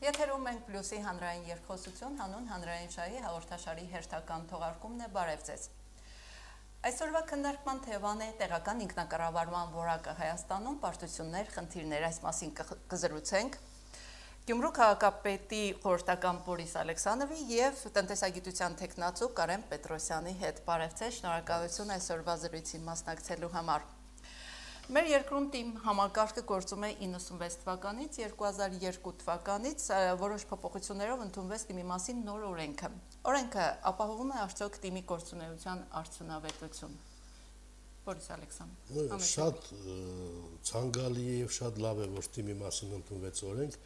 Եթերում ենք պլյուսի հանրային երկխոսություն, հանուն հանրային շահի հաղորդաշարի հերթական թողարկումն է, բարև ձեզ։ Այսօրվա քննարկման թեման է տեղական ինքնակառավարման որակը Հայաստանում, պարտություններ, խնդիրներ, այս մասին կզրուցենք Գյումրու քաղաքապետի խորհրդական Բորիս Ալեքսանովի և տնտեսագիտության թեկնածու Կարեն Պետրոսյանի հետ։ Բարև ձեզ, շնորհակալություն այսօրվա զրույցին մասնակցելու համար։ Մեր երկրում թիմ համակարգը գործում է 96 թվականից, 2002 թվականից որոշ փոփոխություններով ընդունվեց թիմի մասին նոր օրենքը։ Օրենքը ապահովում է արդյոք թիմի գործունեության արդյունավետություն։ Բորիս Ալեքսանով։ Շատ ցանկալի է եւ շատ լավ է, որ թիմի մասին ընդունվեց օրենք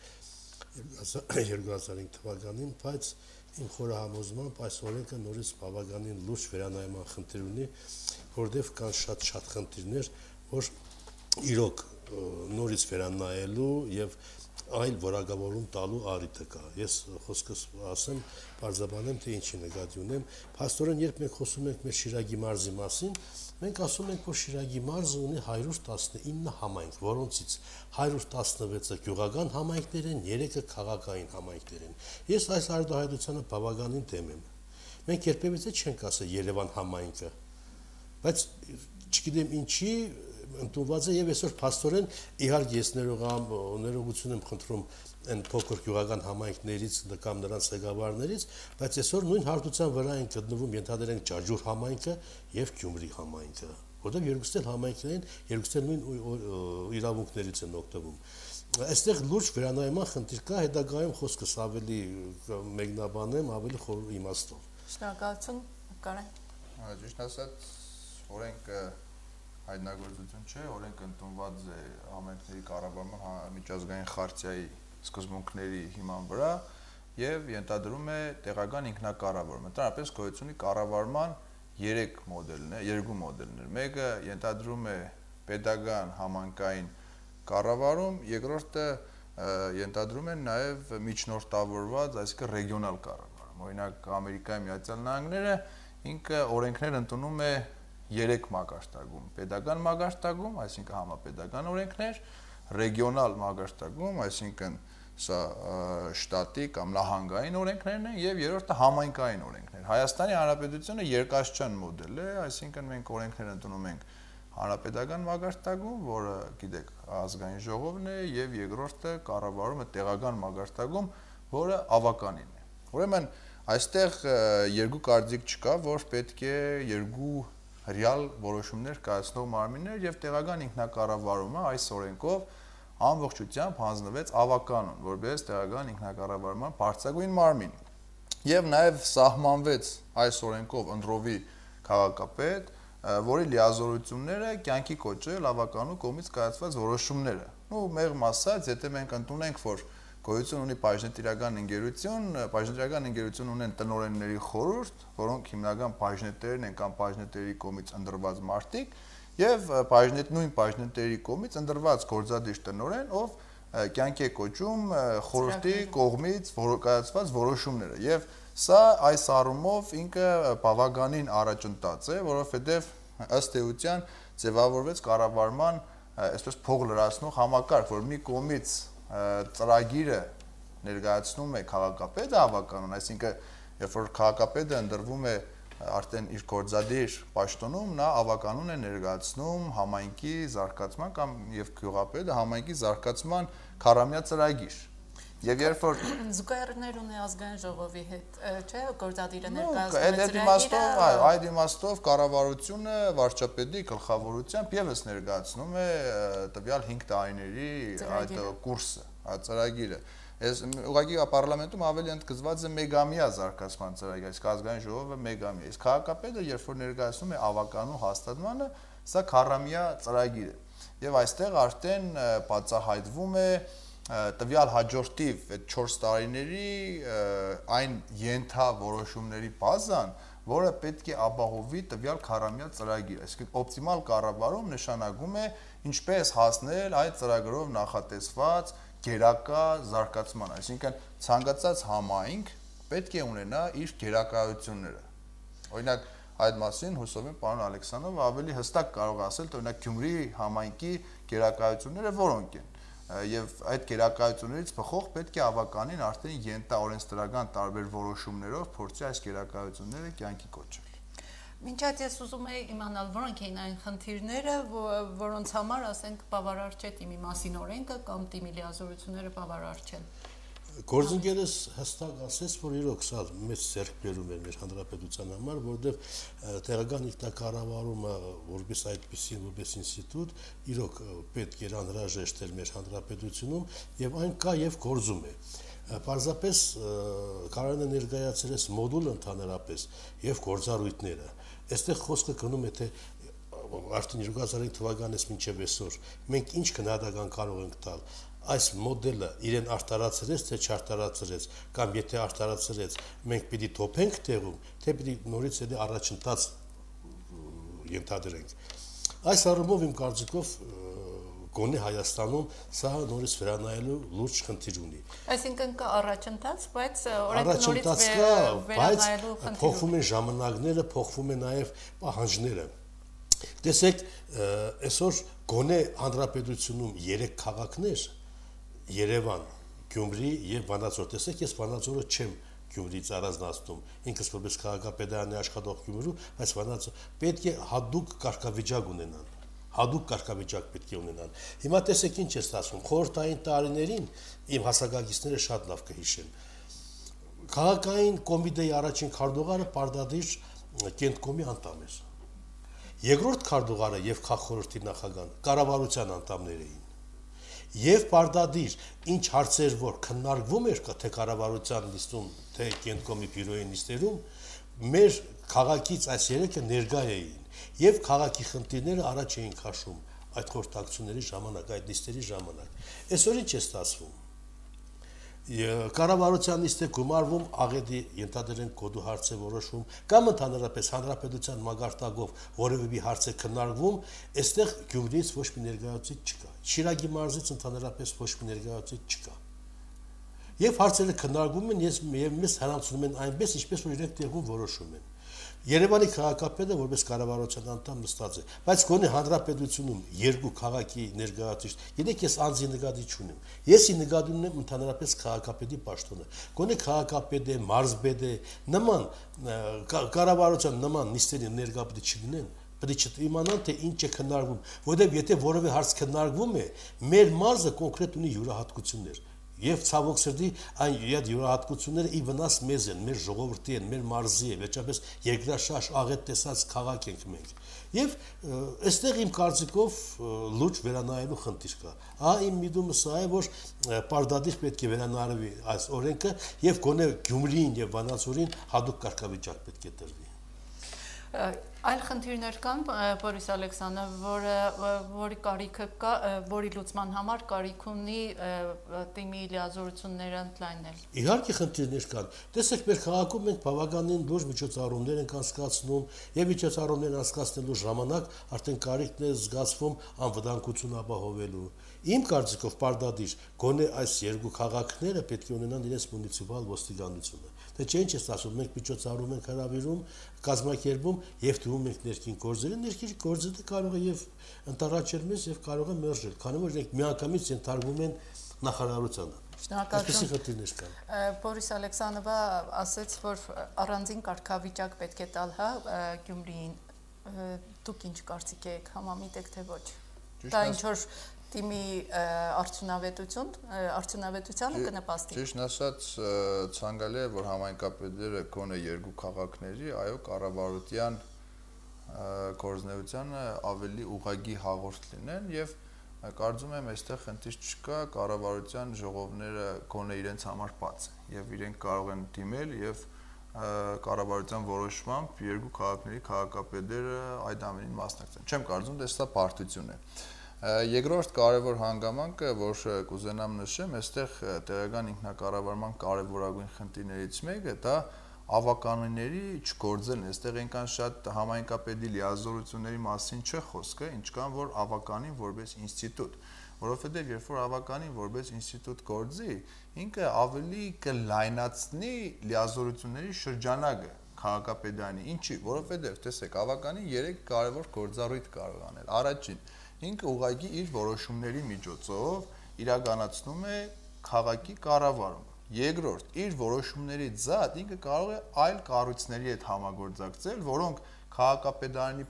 2005 թվականին, բայց իմ խորհրդամոզմամբ այս օրենքը նորից բավականին լուրջ վերանայման խնդիր ունի, որտեղ կան շատ խնդիրներ, որ իրոք նորից վերանայելու եւ այլ որակավորում տալու առիթը կա։ Ես խոսքս ասեմ, բարձրաբանեմ, թե ինչի նկատի ունեմ։ Փաստորեն, երբ մենք խոսում ենք մեր Շիրակի մարզի մասին, մենք ասում ենք, որ Շիրակի մարզը ունի 119 համայնք, որոնցից 116-ը գյուղական համայնքներ են, 3-ը քաղաքային համայնքներ են։ Ես այս արտահայտությանը բավականին դեմ եմ։ Մենք երբևէ չենք ասել Երևան համայնքը, բայց չգիտեմ ինչի ընդունված է եւ այսօր փաստորեն իհարկե ես ներողություն եմ խնդրում այն փոքր գյուղական համայնքներից կամ նրանց ղեկավարներից, բայց այսօր նույն հարթության վրա են գտնվում ենթադրենք Ջաջուր համայնքը եւ Գյումրի համայնքը, որտեղ երկուսն էլ համայնքներ են, երկուսն էլ նույն իրավունքներից են օգտվում։ Այստեղ լուրջ վերանայման խնդիր կա, հետագայում խոսքս ավելի մեկնաբանեմ, ավելի խոր իմաստով։ Շնորհակալություն, Կարեն։ Ճիշտ ասած, օրենքը հայտնագործություն չէ, օրենքը ընդունված է համայնքների կառավարման միջազգային խարտիայի սկզբունքների հիման վրա եւ ենթադրում է տեղական ինքնակառավարում։ Ընդհանրապես գոյություն ունի կառավարման 3 մոդելներ։ Մեկը ենթադրում է պետական համայնքային կառավարում, երկրորդը ենթադրում է նաեւ միջնորդավորված, այսինքն ռեգիոնալ կառավարում։ Օրինակ Ամերիկայի Միացյալ Նահանգները ինքը օրենքներ ընդունում է 3 մակարդակում՝ պետական մակարդակում, այսինքն համապետական օրենքներ, ռեգիոնալ մակարդակում, այսինքն սա շտատի կամ նահանգային օրենքներն են, եւ երրորդը համայնքային օրենքներ։ Հայաստանի Հանրապետությունը երկաստիճան մոդել է, այսինքն մենք օրենքներ ընդունում ենք հանրապետական մակարդակում, որը գիտեք ազգային ժողովն է, եւ երկրորդը կառավարումը տեղական մակարդակում, որը ավականին է։ Ուրեմն այստեղ երկու կարծիք չկա, որ պետք է երկու ռեալ որոշումներ կայացնող մարմիններ եւ տեղական ինքնակառավարումը այս օրենքով ամբողջությամբ հանձնվեց ավականուն, որպես տեղական ինքնակառավարման բարձրագույն մարմին։ Եվ նաեւ սահմանվեց այս օրենքով ընտրովի քաղաքապետ, որի լիազորությունները կյանքի կոչել ավականու կողմից կայացված որոշումները։ Մեղմ ասած, եթե մենք ընդունենք, որ գոյություն ունի բաժնետիրական ընկերություն ունեն տնօրենների խորհուրդ, որոնք հիմնական բաժնետերն են կամ բաժնետերի կողմից ընտրված մարդիկ, եւ նույն բաժնետերի կողմից ընտրված գործադիր տնօրեն, ով կյանքի է կոչում խորհրդի կողմից կայացված որոշումները։ Եվ սա այս առումով ինքը բավականին առաջընթաց է, որովհետեւ ըստ էության ձևավորվեց կառավարման այսպես փող լրացնող համակարգ, որ մի կողմից ծրագիրը ներկայացնում է քաղաքապետը ավականուն, այսինքն երբ որ քաղաքապետը ընտրվում է արդեն իր գործադիր պաշտոնում, նա ավականուն է ներկայացնում համայնքի զարգացման կամ եւ գյուղապետը համայնքի զարգացման քառամյա ծրագիր։ Եվ երբ որ զուգահեռներ ունի ազգային ժողովի հետ, չէ՞, գործադիրը ներկայացնում է այդ իմաստով կառավարությունը վարչապետի գլխավորությամբ եւս ներկայացնում է տվյալ 5 տարիների այդ կուրսը, այդ ծրագիրը։ Այս ուղղակի պարլամենտում ավելի ընդգծված է մեգամյա զարգացման ծրագիր, այս ազգային ժողովը մեգամյա։ Իսկ քաղաքապետը երբ որ ներկայացնում է ավականու հաստատմանը, սա քառամյա ծրագիր է։ Եվ այստեղ արդեն բացահայտվում է տվյալ հաջորդիվ այդ 4 տարիների այն ենթավորոշումների բազան, որը պետք է ապահովի տվյալ քառամյա ծրագիրը։ Այսինքն օպտիմալ կառավարում նշանակում է ինչպես հասնել այդ ծրագրով նախատեսված գերակա զարգացման, այսինքն ցանկացած համայնք պետք է ունենա իր գերակայությունները։ Օրինակ այդ մասին հուսով եմ պարոն Ալեքսանովը ավելի հստակ կարող ասել, օրինակ Գյումրի համայնքի գերակայությունները որոնք են։ եւ այդ գերակայություններից փոխող պետք է ավականին արդեն ենթաօրենսդրական տարբեր որոշումներով փորձի այս գերակայությունները կյանքի կոչել։ Մինչ այդ ես ուզում եի իմանալ, որոնք էին այն խնդիրները, որոնց համար, ասենք, բավարար չէ թիմի մասին օրենքը կամ թիմի լիազորությունները բավարար չեն։ Գործընկերս հստակ ասեց, որ իրոք սա մեծ ձեռքբերում էր մեր հանրապետության համար, որովհետև տեղական ինքնակառավարումը որպես այդպիսին, որպես ինստիտուտ, իրոք պետք էր անհրաժեշտ էր մեր հանրապետությունում եւ այն կա եւ գործում է։ Պարզապես կարող է ներկայացրել մոդուլ ընդհանրապես եւ գործառույթները։ Այստեղ խոսքը գնում է թե արդեն 2005 թվականից մինչև այսօր մենք ինչ քննադատական կարող ենք տալ այս մոդելը իրեն արտարացրեց թե չարտարացրեց կամ եթե արտարացրեց մենք պիտի թոփենք տեղում թե պիտի նորից էլի առաջընթաց ենթադրենք այս առումով իմ կարծիքով գոնե Հայաստանում սա նորից վերանայելու լուրջ խնդիր ունի այսինքն կա առաջընթաց բայց օրենքը նորից վերանայելու խնդիր փոխվում են ժամանակները փոխվում են նաև պահանջները տեսեք այսօր գոնե հանրապետությունում 3 քաղաքներ Երևան, Գյումրի եւ Վանաձոր։ Տեսեք, ես Վանաձորը չեմ Գյումրիից առանձնացնում։ Ինքս որպես քաղաքապետարանի աշխատող Գյումրու, բայց Վանաձոր պետք է հadoop կարգավիճակ ունենան։ Հadoop կարգավիճակ պետք է ունենան։ Հիմա տեսեք ինչ է ստացվում։ Խորհրդային տարիներին իմ հասակակիցները շատ լավ կհիշեն։ Քաղաքային կոմիտեի առաջին քարտուղարը Պարտադիր կենտկոմի անդամ էր։ Երկրորդ քարտուղարը եւ քաղաքորթի նախագահան կառավարության անդամներ էին։ Եվ Պարտադիր ինչ հարցեր որ քննարկվում էր թե կառավարության նիստում թե կենտկոմի բյուրոյի նիստերում մեր քաղաքից այս երեքը ներկա էին եւ քաղաքի խնդիրները առաջ էին քաշում այդ խորհրդակցությունների ժամանակ այդ նիստերի ժամանակ այսօր ինչ է ստացվում կառավարության նիստը գումարվում աղետի ենթադրենք կոդու հարց է որոշում կամ ընդհանրապես հանրապետության մագարտակով որևէ հարց է քննարկվում այստեղ Գյումրիից ոչ մի ներկայացուցիչ չկա Շիրակի մարզից ընդհանրապես ոչ մի ներկայացուցիչ չկա եւ հարցերը քննարկվում են եւ մեզ հրանցում են այնպես ինչպես որ իրենք տեղում որոշում են Երևանի քաղաքապետը որպես կառավարության անդամ նստած է, բայց գոնե հանրապետությունում երկու քաղաքի ներկայացուցիչ, եկեք ես անձի նկատի չունեմ։ Եսի նկատի ունեմ ընդհանրապես քաղաքապետի պաշտոնը։ Գոնե քաղաքապետը, մարզպետը նման կառավարության նման նիստերի ներկա պետք չլինեն, պետք է իմանան թե ինչ է քննարկվում, որովհետև եթե որևէ հարց քննարկվում է, մեր մարզը կոնկրետ ունի յուրահատկություններ։ Եվ ցավոք սրտի այն յուրահատկությունները ի վնաս մեզ են, մեր ժողովրդի են, մեր մարզի է, վերջապես երկրաշարժ աղետ տեսած քաղաք ենք մենք։ Եվ այստեղ իմ կարծիքով լուրջ վերանայելու խնդիր կա։ Իմ միտումը սա է, որ Պարտադիր պետք է վերանայվի այս օրենքը եւ գոնե Գյումրիին եւ Վանաձորին հadoop կարգավիճակ պետք է տրվի։ Այլ խնդիրներ կան, Բորիս Ալեքսանդր, որի կարիքը կա, որի լուծման համար կարիք ունի թիմի լիազորությունները ընդլայնել։ Իհարկե խնդիրներ կան։ Տեսեք, մեր քաղաքում մենք բավականին լուրջ միջոցառումներ ենք անցկացնում, եւ միջոցառումներ անցկացնելու ժամանակ արդեն կարիքն է զգացվում անվտանգություն ապահովելու։ Իմ կարծիքով Պարտադիր գոնե այս երկու քաղաքները պետք է ունենան իրենց մունիցիպալ ոստիկանությունը։ Թե չէ ինչ է ստացվում, մենք միջոցառում ենք հրավիրում, կազմակերպում եւ դնում ենք ներքին գործերը, ներքին գործերը կարող է եւ ընտառաջել մեզ եւ կարող է մերժել, քանի որ իրենք միանգամից ենթարկվում են նախարարությանը։ Շնորհակալություն։ Բորիս Ալեքսանդրովը ասաց, որ առանձին կարգավիճակ պետք է տալ, Գյումրիին։ Դուք ինչ կարծիք եք, համամիտ եք թե ոչ։ Դա ինչ որ թիմի արդյունավետությանը կնպաստի։ Ճիշտ ասած, ցանկալի է, որ համայնքապետերը գոնե երկու քաղաքների, այո, կառավարության գործունեությանը ավելի ուղղակի հաղորդ լինեն եւ կարծում եմ այստեղ խնդիր չկա, կառավարության ժողովները գոնե իրենց համար բաց են եւ իրենք կարող են դիմել եւ կառավարության որոշմամբ երկու քաղաքների քաղաքապետերը այդ ամենին մասնակցեն։ Չեմ կարծում, թե սա բարդություն է։ Երկրորդ կարևոր հանգամանքը, որ կուզենամ նշեմ, այստեղ տեղական ինքնակառավարման կարևորագույն խնդիրներից մեկը դա ավականիների չգործելն է։ Այստեղ այնքան շատ համայնքապետի լիազորությունների մասին չէ խոսքը, ինչքան որ ավականին որպես ինստիտուտ, որովհետև երբ որ ավականին որպես ինստիտուտ գործի, ինքը ավելի կլայնացնի լիազորությունների շրջանակը քաղաքապետարանի։ Ինչի, որովհետև տեսեք, ավականին 3 կարևոր գործառույթ կարող անել։ Առաջին ինքը ուղղակի իր որոշումների միջոցով իրականացնում է քաղաքի կառավարումը։ Երկրորդ, իր որոշումներից զատ ինքը կարող է այլ կառույցների հետ համագործակցել, որոնք քաղաքապետարանի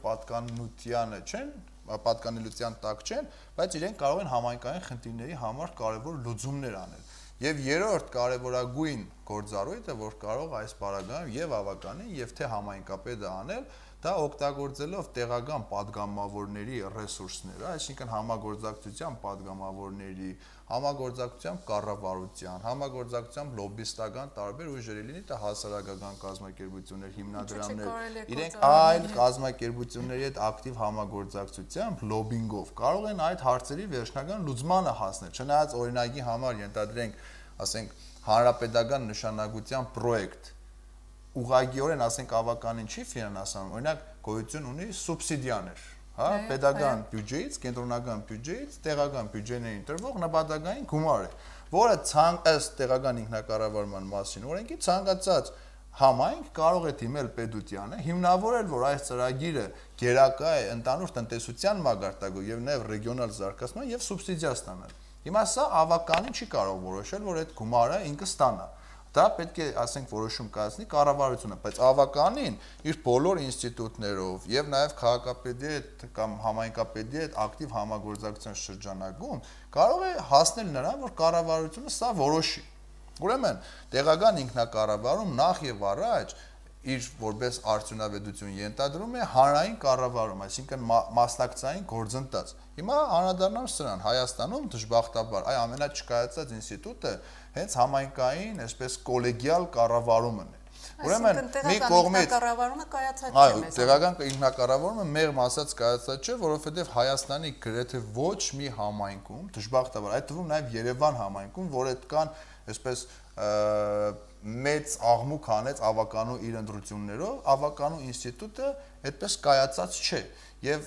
պատկանելիության տակ չեն, բայց իրենք կարող են համայնքային խնդիրների համար կարևոր լուծումներ անել։ Եվ երրորդ կարևորագույն գործառույթը, որ կարող այս պարագայում եւ ավականին, եւ թե համայնքապետը անել, դա օգտագործելով տեղական падգամավորների ռեսուրսները, այսինքն համագործակցությամբ падգամավորների, համագործակցությամբ կառավարության, համագործակցությամբ լոբիստական տարբեր ուժերի լինի դա հասարակական կազմակերպություններ, հիմնադրամներ, իրենք այլ կազմակերպությունների հետ ակտիվ համագործակցությամբ, լոբինգով կարող են այդ հարցերի վերջնական լուծմանը հասնել։ Չնայած օրինակի համար ենթադրենք, ասենք, հանրապետական նշանակության պրոյեկտ ուղղակիորեն ասենք ավականին չի ֆինանսավորում, օրինակ գոյություն ունի սուբսիդիաներ, հա, պետական բյուջեից, կենտրոնական բյուջեից, տեղական բյուջեներին տրվող նպատակային գումար է, որը ըստ տեղական ինքնակառավարման մասին օրենքի ցանկացած համայնք կարող է դիմել պետությանը, հիմնավորել, որ այս ծրագիրը գերակա է ընդհանուր տնտեսության մակարդակով եւ նաեւ ռեգիոնալ զարգացման եւ սուբսիդիա ստանալ։ Հիմա սա ավականին չի կարող որոշել, որ այդ գումարը ինքը ստանա։ Դա պետք է, ասենք, որոշում կայացնի կառավարությունը, բայց ավականին իր բոլոր ինստիտուտներով եւ նաեւ քաղաքապետի հետ կամ համայնքապետի հետ ակտիվ համագործակցության շրջանակում կարող է հասնել նրան, որ կառավարությունը սա որոշի։ Ուրեմն, տեղական ինքնակառավարում նախ եւ առաջ իր որպես արդյունավետություն ենթադրում է հանրային կառավարում, այսինքն մասնակցային գործընթաց։ Հիմա անդրադառնամ սրան, Հայաստանում դժբախտաբար այ ամենաչկայացած ինստիտուտը հենց համայնքային, այսպես կոլեգիալ կառավարումն է։ Ուրեմն մի կողմից կառավարումը կայացած չէ մեզ։ Տեղական ինքնակառավարումը մեղմ ասած կայացած չէ, որովհետև Հայաստանի գրեթե ոչ մի համայնքում, դժբախտաբար, այդ թվում նաև Երևան համայնքում, որ այդ կան, այսպես մեծ աղմուկ հանեց ավականու իր ընտրություններով, ավականու ինստիտուտը այդպես կայացած չէ եւ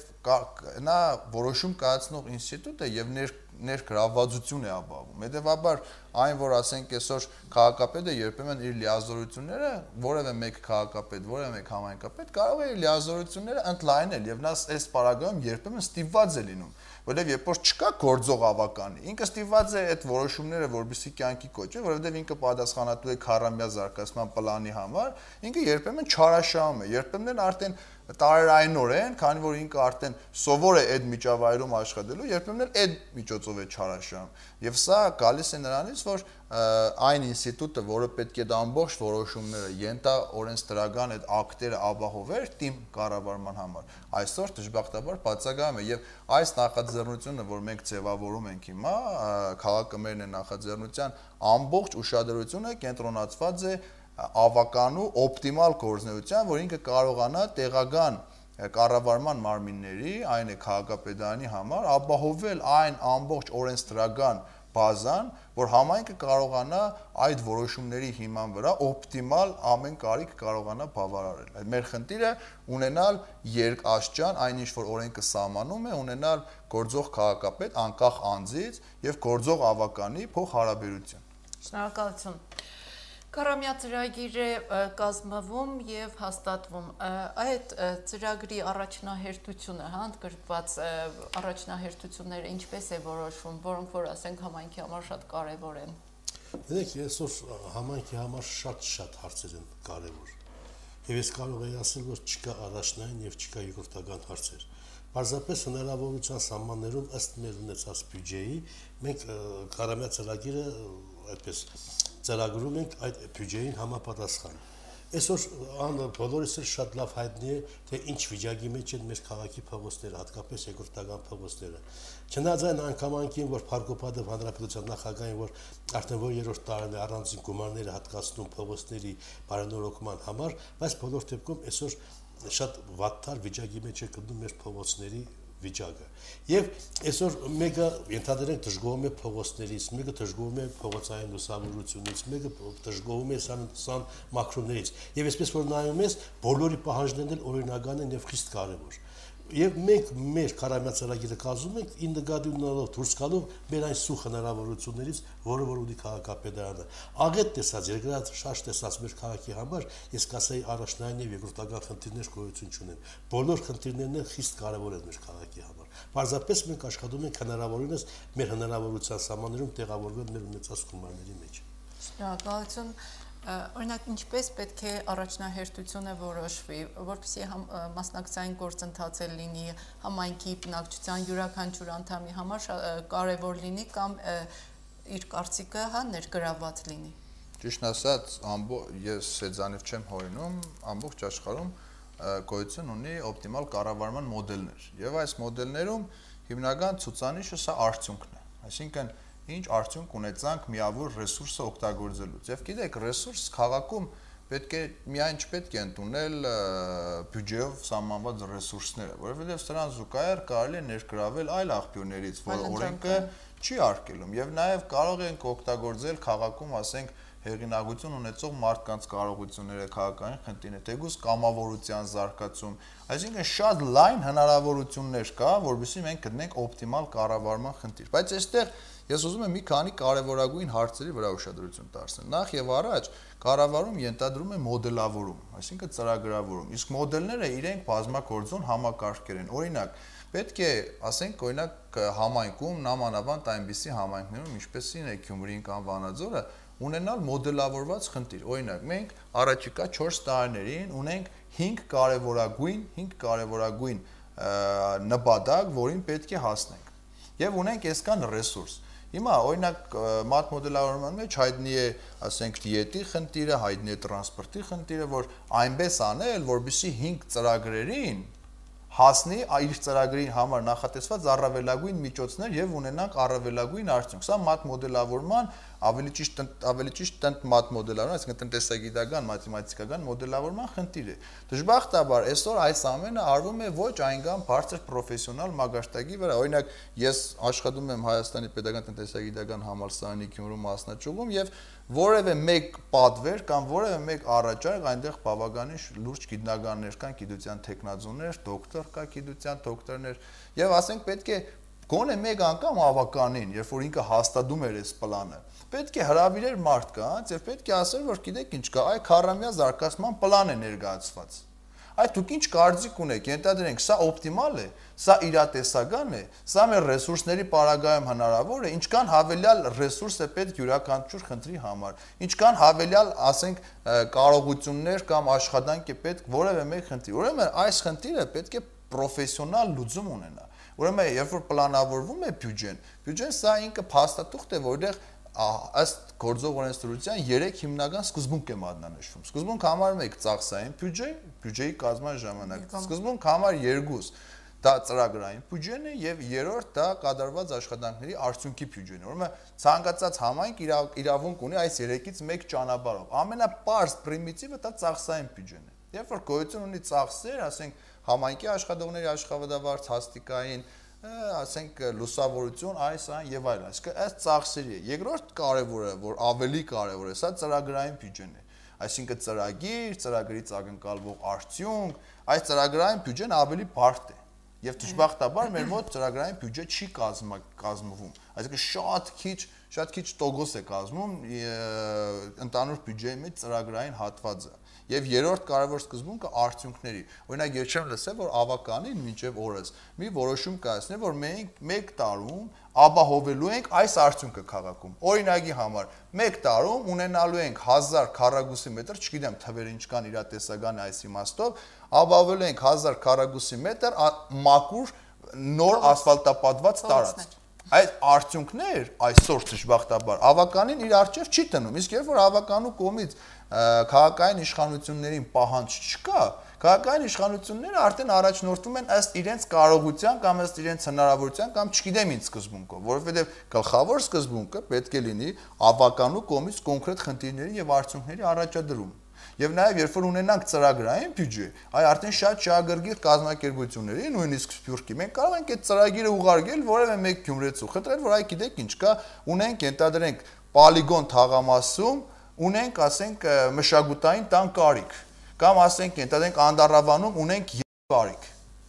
նա որոշում կայացնող ինստիտուտ է եւ ներգրավվածություն է ապահովում։ Հետեւաբար այն, որ ասենք այսօր քաղաքապետը երբեմն իր լիազորությունները, որևէ մեկ քաղաքապետ, որևէ մեկ համայնքապետ կարող է իր լիազորությունները ընդլայնել եւ նա այս պարագայում երբեմն ստիպված է լինում, որովհետեւ երբ որ չկա գործող ավականի, ինքը ստիպված է այդ որոշումները որպեսզի կյանքի կոչի, որովհետեւ ինքը պատասխանատու է քառամյա զարգացման պլանի համար, ինքը երբեմն չարաշահում է, երբեմն արդեն տարերայնորեն, քանի որ ինքը արդեն սովոր է այդ միջավայրում աշխատելու, երբեմն էլ այդ միջոցով է չարաշահում։ Եվ սա գալիս է նրանից, որ այն ինստիտուտը, որը պետք է դա ամբողջ որոշումները ենթա օրենսդրական այդ ակտերը ապահովեր թիմ կառավարման համար, այսօր դժբախտաբար բացակայում է եւ այս նախաձեռնությունը, որ մենք ձևավորում ենք հիմա, քաղաքամերն է նախաձեռնության ամբողջ ուշադրությունը կենտրոնացված է ավականու օպտիմալ գործունեության, որ ինքը կարողանա տեղական կառավարման մարմինների, այն է քաղաքապետարանի համար ապահովել այն ամբողջ օրենսդրական բազան, որ համայնքը կարողանա այդ որոշումների հիման վրա օպտիմալ ամեն կարիք կարողանա բավարարել։ Մեր խնդիրը ունենալ երկաստիճան, այնինչ որ օրենքը սահմանում է, ունենալ գործող քաղաքապետ անկախ անձից եւ գործող ավականի փոխհարաբերություն։ Շնորհակալություն։ Կարամյա ծրագիր է կազմվում եւ հաստատվում։ Այդ ծրագրի առաջնահերթությունը, հա, ընդգրկված առաջնահերթությունները ինչպես է որոշվում, որոնք որ ասենք համայնքի համար շատ կարեւոր են։ Դեք այսօր համայնքի համար շատ հարցեր են կարեւոր։ Եվ ես կարող եմ ասել, որ չկա առաջնային եւ չկա երկրորդական հարցեր։ Պարզապես հնարավորության սահմաններում ըստ մեր ունեցած բյուջեի մենք Կարամյա ծրագիրը այդպես ծրագրում ենք այդ բյուջեին համապատասխան։ Այսօր բոլորիս էլ շատ լավ հայտնի է, թե ինչ վիճակի մեջ են մեր քաղաքի փողոցները, հատկապես երկրորդական փողոցները։ Չնայած այն անգամանքին, որ Փարքոպատով հանրապետության նախագահային, որ արդեն որ երրորդ տարին է առանձին գումարները հատկացնում փողոցների բարենորոգման համար, բայց բոլոր դեպքում այսօր շատ վատթար վիճակի մեջ է գտնում մեր փողոցների վիճակը։ Եվ այսօր մեկը ենթադրենք դժգոհում է փողոցներից, մեկը դժգոհում է փողոցային լուսավորությունից, մեկը դժգոհում է սան մակրոներից։ Եվ այսպես որ նայում ես, բոլորի պահանջներն էլ օրինական են եւ խիստ կարեւոր։ Եվ մենք մեր Կարամյա ծրագիրը կազմում ենք ին նկատի ունենալով դուրս գալով մեր այն սուղ հնարավորություններից, որը որ ունի քաղաքապետարանը։ Աղետ տեսած, երկրաշարժ տեսած մեր քաղաքի համար ես կասեի առաջնային եւ երկրորդական խնդիրներ գոյություն չունեն։ Բոլոր խնդիրներն խիստ կարեւոր են մեր քաղաքի համար։ Պարզապես մենք աշխատում ենք հնարավորինս մեր հնարավորության սահմաններում տեղավորվել մեր ունեցած գումարների մեջ։ Շնորհակալություն։ Օրինակ, ինչպես պետք է առաջնահերթությունը որոշվի, որպեսզի մասնակցային գործընթացը լինի համայնքի բնակչության յուրաքանչյուր անդամի համար կարևոր լինի կամ իր կարծիքը ներգրավված լինի։ Ճիշտն ասած, ես սեզանիվ չեմ հորինում, ամբողջ աշխարհում գոյություն ունի օպտիմալ կառավարման մոդելներ, եւ այս մոդելներում հիմնական ցուցանիշը սա արդյունքն է, այսինքն ինչ արդյունք ունեցանք միավոր ռեսուրսը օգտագործելուց։ Եվ գիտեք, ռեսուրս քաղաքում պետք է միայն չպետք է ընդունել բյուջեով սահմանված ռեսուրսները, որովհետև սրան զուգահեռ կարելի է ներգրավել այլ աղբյուրներից, որ օրենքը չի արգելում, եւ նաեւ կարող ենք օգտագործել քաղաքում, ասենք, հեղինակություն ունեցող մարդկանց կարողությունները, քաղաքային խնդիրները, թեկուզ կամավորության զարգացում, այսինքն շատ լայն հնարավորություններ կա, որովհետեւ մենք գտնենք օպտիմալ կառավարման խնդիր։ Բայց այստեղ ես ուզում եմ մի քանի կարևորագույն հարցերի վրա ուշադրություն դարձնել։ Նախ եւ առաջ կառավարում ենթադրում է մոդելավորում, այսինքն ծրագրավորում։ Իսկ մոդելները իրենք բազմակորձուն համակարգեր են։ Օրինակ, պետք է, ասենք, օրինակ համայնքում, նամանավանդ այնպիսի համայնքներում, ինչպեսին է Գյումրին կամ Վանաձորը, ունենալ մոդելավորված խնդիր։ Օրինակ, մենք առաջիկա 4 տարիներին ունենք 5 կարևորագույն նպատակ, որին պետք է հասնենք։ Եվ ունենք այսքան ռեսուրս։ Հիմա, օրինակ, մատ մոդելավորման մեջ հայտնի է, ասենք, դիետի խնդիրը, հայտնի է տրանսպորտի խնդիրը, որ այնպես անել, որպեսզի 5 ծրագրերին հասնի իր ծրագրի համար նախատեսված առավելագույն միջոցներ եւ ունենանք առավելագույն արդյունք։ Սա մատ մոդելավորման ավելի ճիշտ մատ մոդելավորման, այսինքն տնտեսագիտական, մաթեմատիկական մոդելավորման խնդիր է։ Դժբախտաբար այսօր այս ամենը արվում է ոչ այնքան բարձր պրոֆեսիոնալ մագարտակի վրա։ Օրինակ, ես աշխատում եմ Հայաստանի Պետական տնտեսագիտական համալսարանի Գյումրու մասնաճյուղում եւ որևէ մեկ պատվեր կամ որևէ մեկ առաջարկ այնտեղ բավականին լուրջ գիտնականներ կան, գիտության տեխնազոներ, դոկտոր կա, գիտության դոկտորներ եւ ասենք պետք է գոնե մեկ անգամ ավականին, երբ որ ինքը հաստատում էր այս պլանը, պետք է հրավիրեր մարդկանց եւ պետք է ասեր, որ գիտեք ինչ կա, այ քառամյա զարգացման պլան է ներկայացված։ Այդ դուք ինչ կարծիք ունեք, ենթադրենք, սա օպտիմալ է, սա իրատեսական է, սա մեր ռեսուրսների պարագայում հնարավոր է, ինչքան հավելյալ ռեսուրս է պետք յուրաքանչյուր խնդրի համար, ինչքան հավելյալ, ասենք, կարողություններ կամ աշխատանք է պետք որևէ մեկ խնդրի։ Ուրեմն այս խնդիրը պետք է պրոֆեսիոնալ լուծում ունենա։ Ուրեմն երբ որ պլանավորվում է բյուջեն սա ինքը փաստաթուղթ է, որտեղ ըստ գործող օրենսդրության 3 հիմնական սկզբունք է մատնանշվում։ Սկզբունք համար 1 ծախսային բյուջե, բյուջեի կազմման ժամանակ։ Սկզբունք համար 2 դա ծրագրային բյուջեն է եւ երրորդ դա կատարված աշխատանքների արդյունքի բյուջեն է։ Ուրեմն ցանկացած համայնք իրավունք ունի այս 3-ից 1 ճանապարհով։ Ամենապարզ պրիմիտիվը դա ծախսային բյուջեն է։ Երբ որ գոյություն ունի ծախսեր, ասենք համայնքի աշխատողների աշխատավարձ, հաստիկային, ասենք լուսավորություն, այս այն եւ այլն, այսինքն այս ծախսերի է։ Երկրորդ կարևորը, որ ավելի կարևոր է, սա ծրագրային բյուջեն է։ Այսինքն ծրագիր, ծրագրից ակնկալվող արդյունք, այս ծրագրային բյուջեն ավելի բարդ է։ Եվ դժբախտաբար մեր մոտ ծրագրային բյուջե չի կազմվում։ Այսինքն շատ քիչ տոկոս է կազմում ընդհանուր բյուջեի մեջ ծրագրային հատվածը։ Եվ երրորդ կարևոր սկզբունքը արդյունքների։ Օրինակ, ես չեմ լսել, որ ավականին մինչև օրս մի որոշում կայացնել, որ մենք 1 տարում ապահովելու ենք այս արդյունքը քաղաքում։ Օրինակի համար 1 տարում ունենալու ենք 1000 քառակուսի մետր, չգիտեմ թվերը ինչքան իրատեսական այս իմաստով, ապահովելու ենք 1000 քառակուսի մետր մաքուր նոր ասֆալտապատված տարածք։ Այդ արդյունքներ այսօր դժբախտաբար ավականին իր արժև չի տնում, իսկ երբ որ ավականու կողմից քաղաքային իշխանություններին պահանջ չկա, քաղաքային իշխանությունները արդեն առաջնորդվում են ըստ իրենց կարողության կամ ըստ իրենց հնարավորության կամ չգիտեմ ինչ սկզբունքով, որովհետև գլխավոր սկզբունքը պետք է լինի ավականու կողմից կոնկրետ խնդիրների եւ արդյունքների առաջադրում։ Եվ նաև երբ որ ունենանք ծրագրային բյուջե, այ արդեն շատ շահագրգիռ կազմակերպությունների, նույնիսկ Սփյուռքի, մենք կարող ենք այդ ծրագիրը ուղարկել որևէ մեկ գյումրեցու, խնդրել, որ այ գիտեք ինչ կա, ունենք ենթադրենք պոլիգոն թաղամասում, ունենք, ասենք, մշակութային տան կարիք, կամ ասենք ենթադրենք Անդառավանում ունենք կարիք։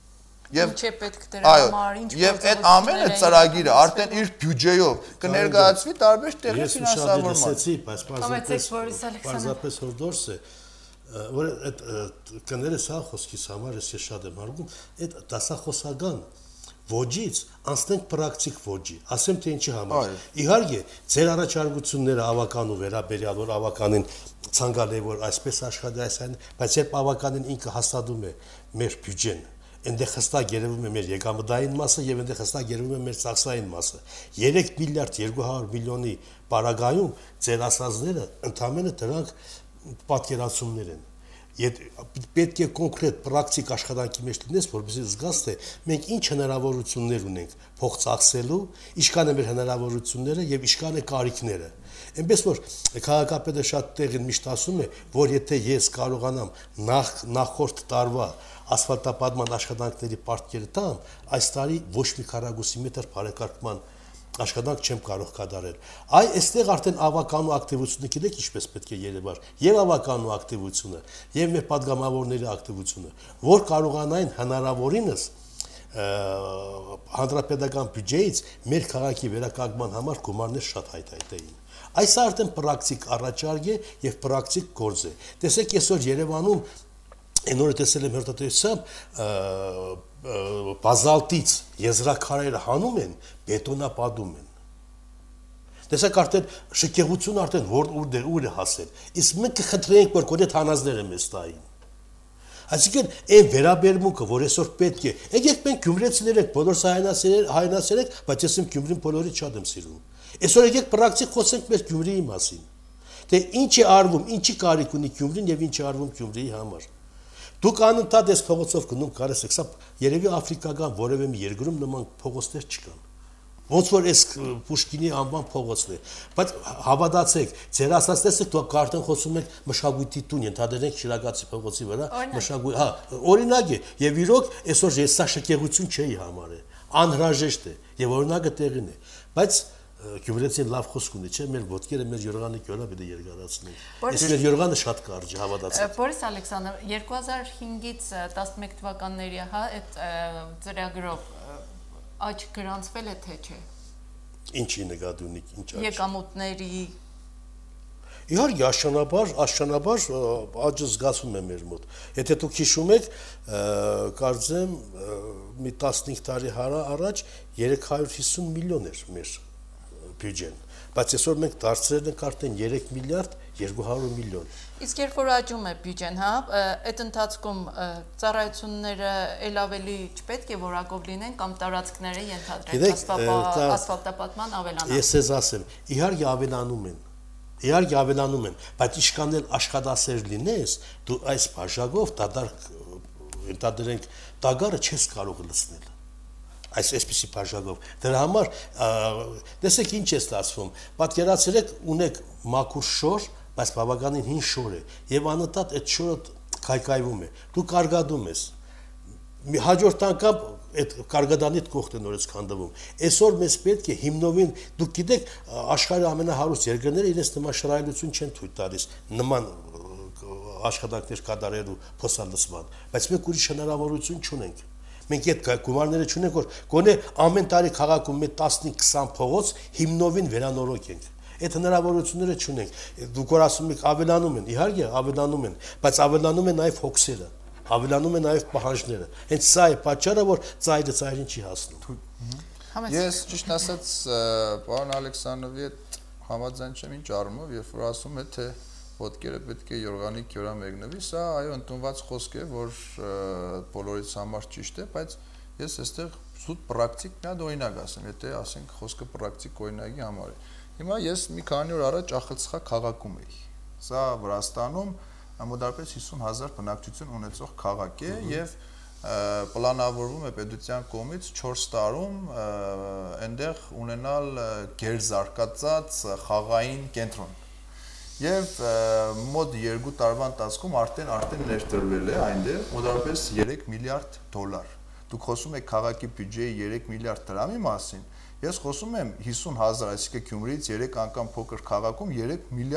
Ինչ է պետք դրա համար, ինչ եւ այդ ամենը ծրագիրը արդեն իր բյուջեով կներկայացվի տարբեր տեղի ֆինանսավորման։ Պարզապես հորդորս է, որ այդ կներես հա խոսքիս համար ես շատ եմ հարգում, այդ դասախոսական ոճից անցնենք պրակտիկ ոճի, ասեմ թե ինչի համար։ Իհարկե, ձեր առաջարկությունները ավական ու վերաբերյալ որ ավականին ցանկալի որ այսպես աշխատի այսային, բայց երբ ավականին ինքը հաստատում է մեր բյուջեն, այնտեղ հստակ երևում է մեր եկամտային մասը եւ այնտեղ հստակ երևում է մեր ծախսային մասը։ 3 միլիարդ 200 միլիոնի պարագայում ձեր ասածները ընդամենը դրանք պատկերացումներ են։ Պետք է կոնկրետ պրակտիկ աշխատանքի մեջ լինես, որովհետեւ զգաս թե մենք ինչ հնարավորություններ ունենք փող ծախսելու, ինչքան է մեր հնարավորությունները եւ ինչքան է կարիքները։ Այնպես որ քաղաքապետը շատ տեղին միշտ ասում է, որ եթե ես կարողանամ նախորդ տարվա ասֆալտապատման աշխատանքների պարտքերը տամ, այս տարի ոչ մի քառակուսի մետր բարեկարգման աշխատանք չեմ կարող կատարել։ Այստեղ արդեն ավականու ակտիվությունը գիտեք ինչպես պետք է երևար, եւ ավականու ակտիվությունը, եւ մեր падգամավորների ակտիվությունը, որ կարողանային հնարավորինս հանրապետական բյուջեից մեր քաղաքի վերականգնման համար գումարներ շատ հայտայտեին։ Այս արդեն պրակտիկ առաջարկ է եւ պրակտիկ գործ է։ Տեսեք այսօր Երևանում Նորը տեսել եմ հերթատեսությամբ բազալտից եզրաքարերը հանում են, բետոնապատում են։ Տեսեք արդեն շքեղություն արդեն ուր է հասել։ Իսկ մենք կխնդրենք որ կոնե թանազները մեզ տային։ Այսինքն այն վերաբերմունքը, որ այսօր պետք է, եկեք մենք գյումրեցիներ ենք, բոլորս հայրենասեր ենք, բայց ես իմ Գյումրին բոլորից շատ եմ սիրում։ Այսօր եկեք պրակտիկ խոսենք մեր Գյումրիի մասին։ Թե ինչ է արվում, ինչի կարիք ունի Գյումրին եւ ինչ է արվում Գյումրիի համար։ Դուք անընդհատ ես փողոցով գնում կարես եք, սա երևի աֆրիկական որևէ մի երկրում նման փողոցներ չկան։ Ոնց որ այս Պուշկինի անվան փողոցն է, բայց հավատացեք, ձեր ասածները դուք արդեն խոսում եք մշակույթի տուն, ընդհանրենք Շիրակացի փողոցի վրա, մշակույթ, հա, օրինակ է, եւ իրոք այսօր ես սա շքեղություն չէի համարել, անհրաժեշտ է եւ օրինակը տեղին է, բայց Գյումրեցին լավ խոսք ունի, չէ՞, մեր ոտքերը մեր Յորղանի կյոլա պետք է երկարացնենք։ Այս մեր Յորղանը շատ կարճ է, հավատացեք։ Բորիս Ալեքսանդր, 2005-ից 11 թվականների, հա, այդ ծրագրով աճ գրանցվել է թե չէ։ Ինչի նկատի ունի, ինչ աճ։ Եկամուտների Իհարկե, աշնանաբար աճը զգացվում է մեր մոտ։ Եթե դուք հիշում եք, կարծեմ մի 15 տարի առաջ 350 միլիոն էր մեր բյուջեն, բայց այսօր մենք դարձրել ենք արդեն 3 միլիարդ 200 միլիոն։ Իսկ երբ որ աճում է բյուջեն, հա, այդ ընթացքում ծառայությունները ել ավելի չպետք է որակով լինեն կամ տարածքները ենթադրենք ասֆալտապատման ավելանան։ Ես ես ասեմ, իհարկե ավելանում են, բայց ինչքան էլ աշխատասեր լինես, դու այս բաժակով ընդհանրենք տագարը չես կարող լցնել։ Այսպիսի բաժակով։ Դրա համար տեսեք ինչ է ստացվում։ Պատկերացրեք, ունեք մաքուր շոր, բայց բավականին հին շոր է, եւ անընդհատ այդ շորը քայքայվում է։ Դու կարգադում ես։ Մի հաջորդ անգամ այդ կարգադանիդ կողքն է նորից քանդվում։ Այսօր մեզ պետք է հիմնովին, դուք գիտեք, աշխարհի ամենահարուստ երկրները իրենց նման շռայլություն չեն թույլ տալիս նման աշխատանքներ կատարելու փոխանցման, բայց մենք ուրիշ հնարավորություն չունենք։ Մենք այդ գումարները չունենք, որ գոնե ամեն տարի քաղաքում մի 15-20 փողոց հիմնովին վերանորոգենք։ Այդ հնարավորությունները չունենք։ Դուք որ ասում եք ավելանում են, իհարկե ավելանում են, բայց ավելանում են նաև հոգսերը, ավելանում են նաև պահանջները։ Հենց սա է պատճառը, որ ծայրին չի հասնում։ Ես ճիշտ ասած, պարոն Ալեքսանդրովի հետ համաձայն չեմ ինչ առումով, երբ որ ասում է, թե ոտքերը պետք է Յորղանի կյորա մեկնվի, սա այո ընդունված խոսք է, որ բոլորից համար ճիշտ է, բայց ես այստեղ զուտ պրակտիկ մի հատ օրինակ ասեմ, եթե ասենք խոսքը պրակտիկ օրինակի համար է։ Հիմա ես մի քանի օր առաջ Ախալցխա քաղաքում էի։ Սա Վրաստանում մոտավորապես 50,000 բնակչություն ունեցող քաղաք է եւ պլանավորվում է պետության կողմից 4 տարում այնտեղ ունենալ գերզարգացած խաղային կենտրոն։ Եվ մոտ 2 տարվա ընթացքում արդեն ներդրվել է այնտեղ մոտավորապես 3 միլիարդ դոլար։ Դուք խոսում եք քաղաքի բյուջեի 3 միլիարդ դրամի մասին, ես խոսում եմ 50,000, այսինքն Գյումրիից 3 անգամ փոքր քաղաքում 3 միլիարդ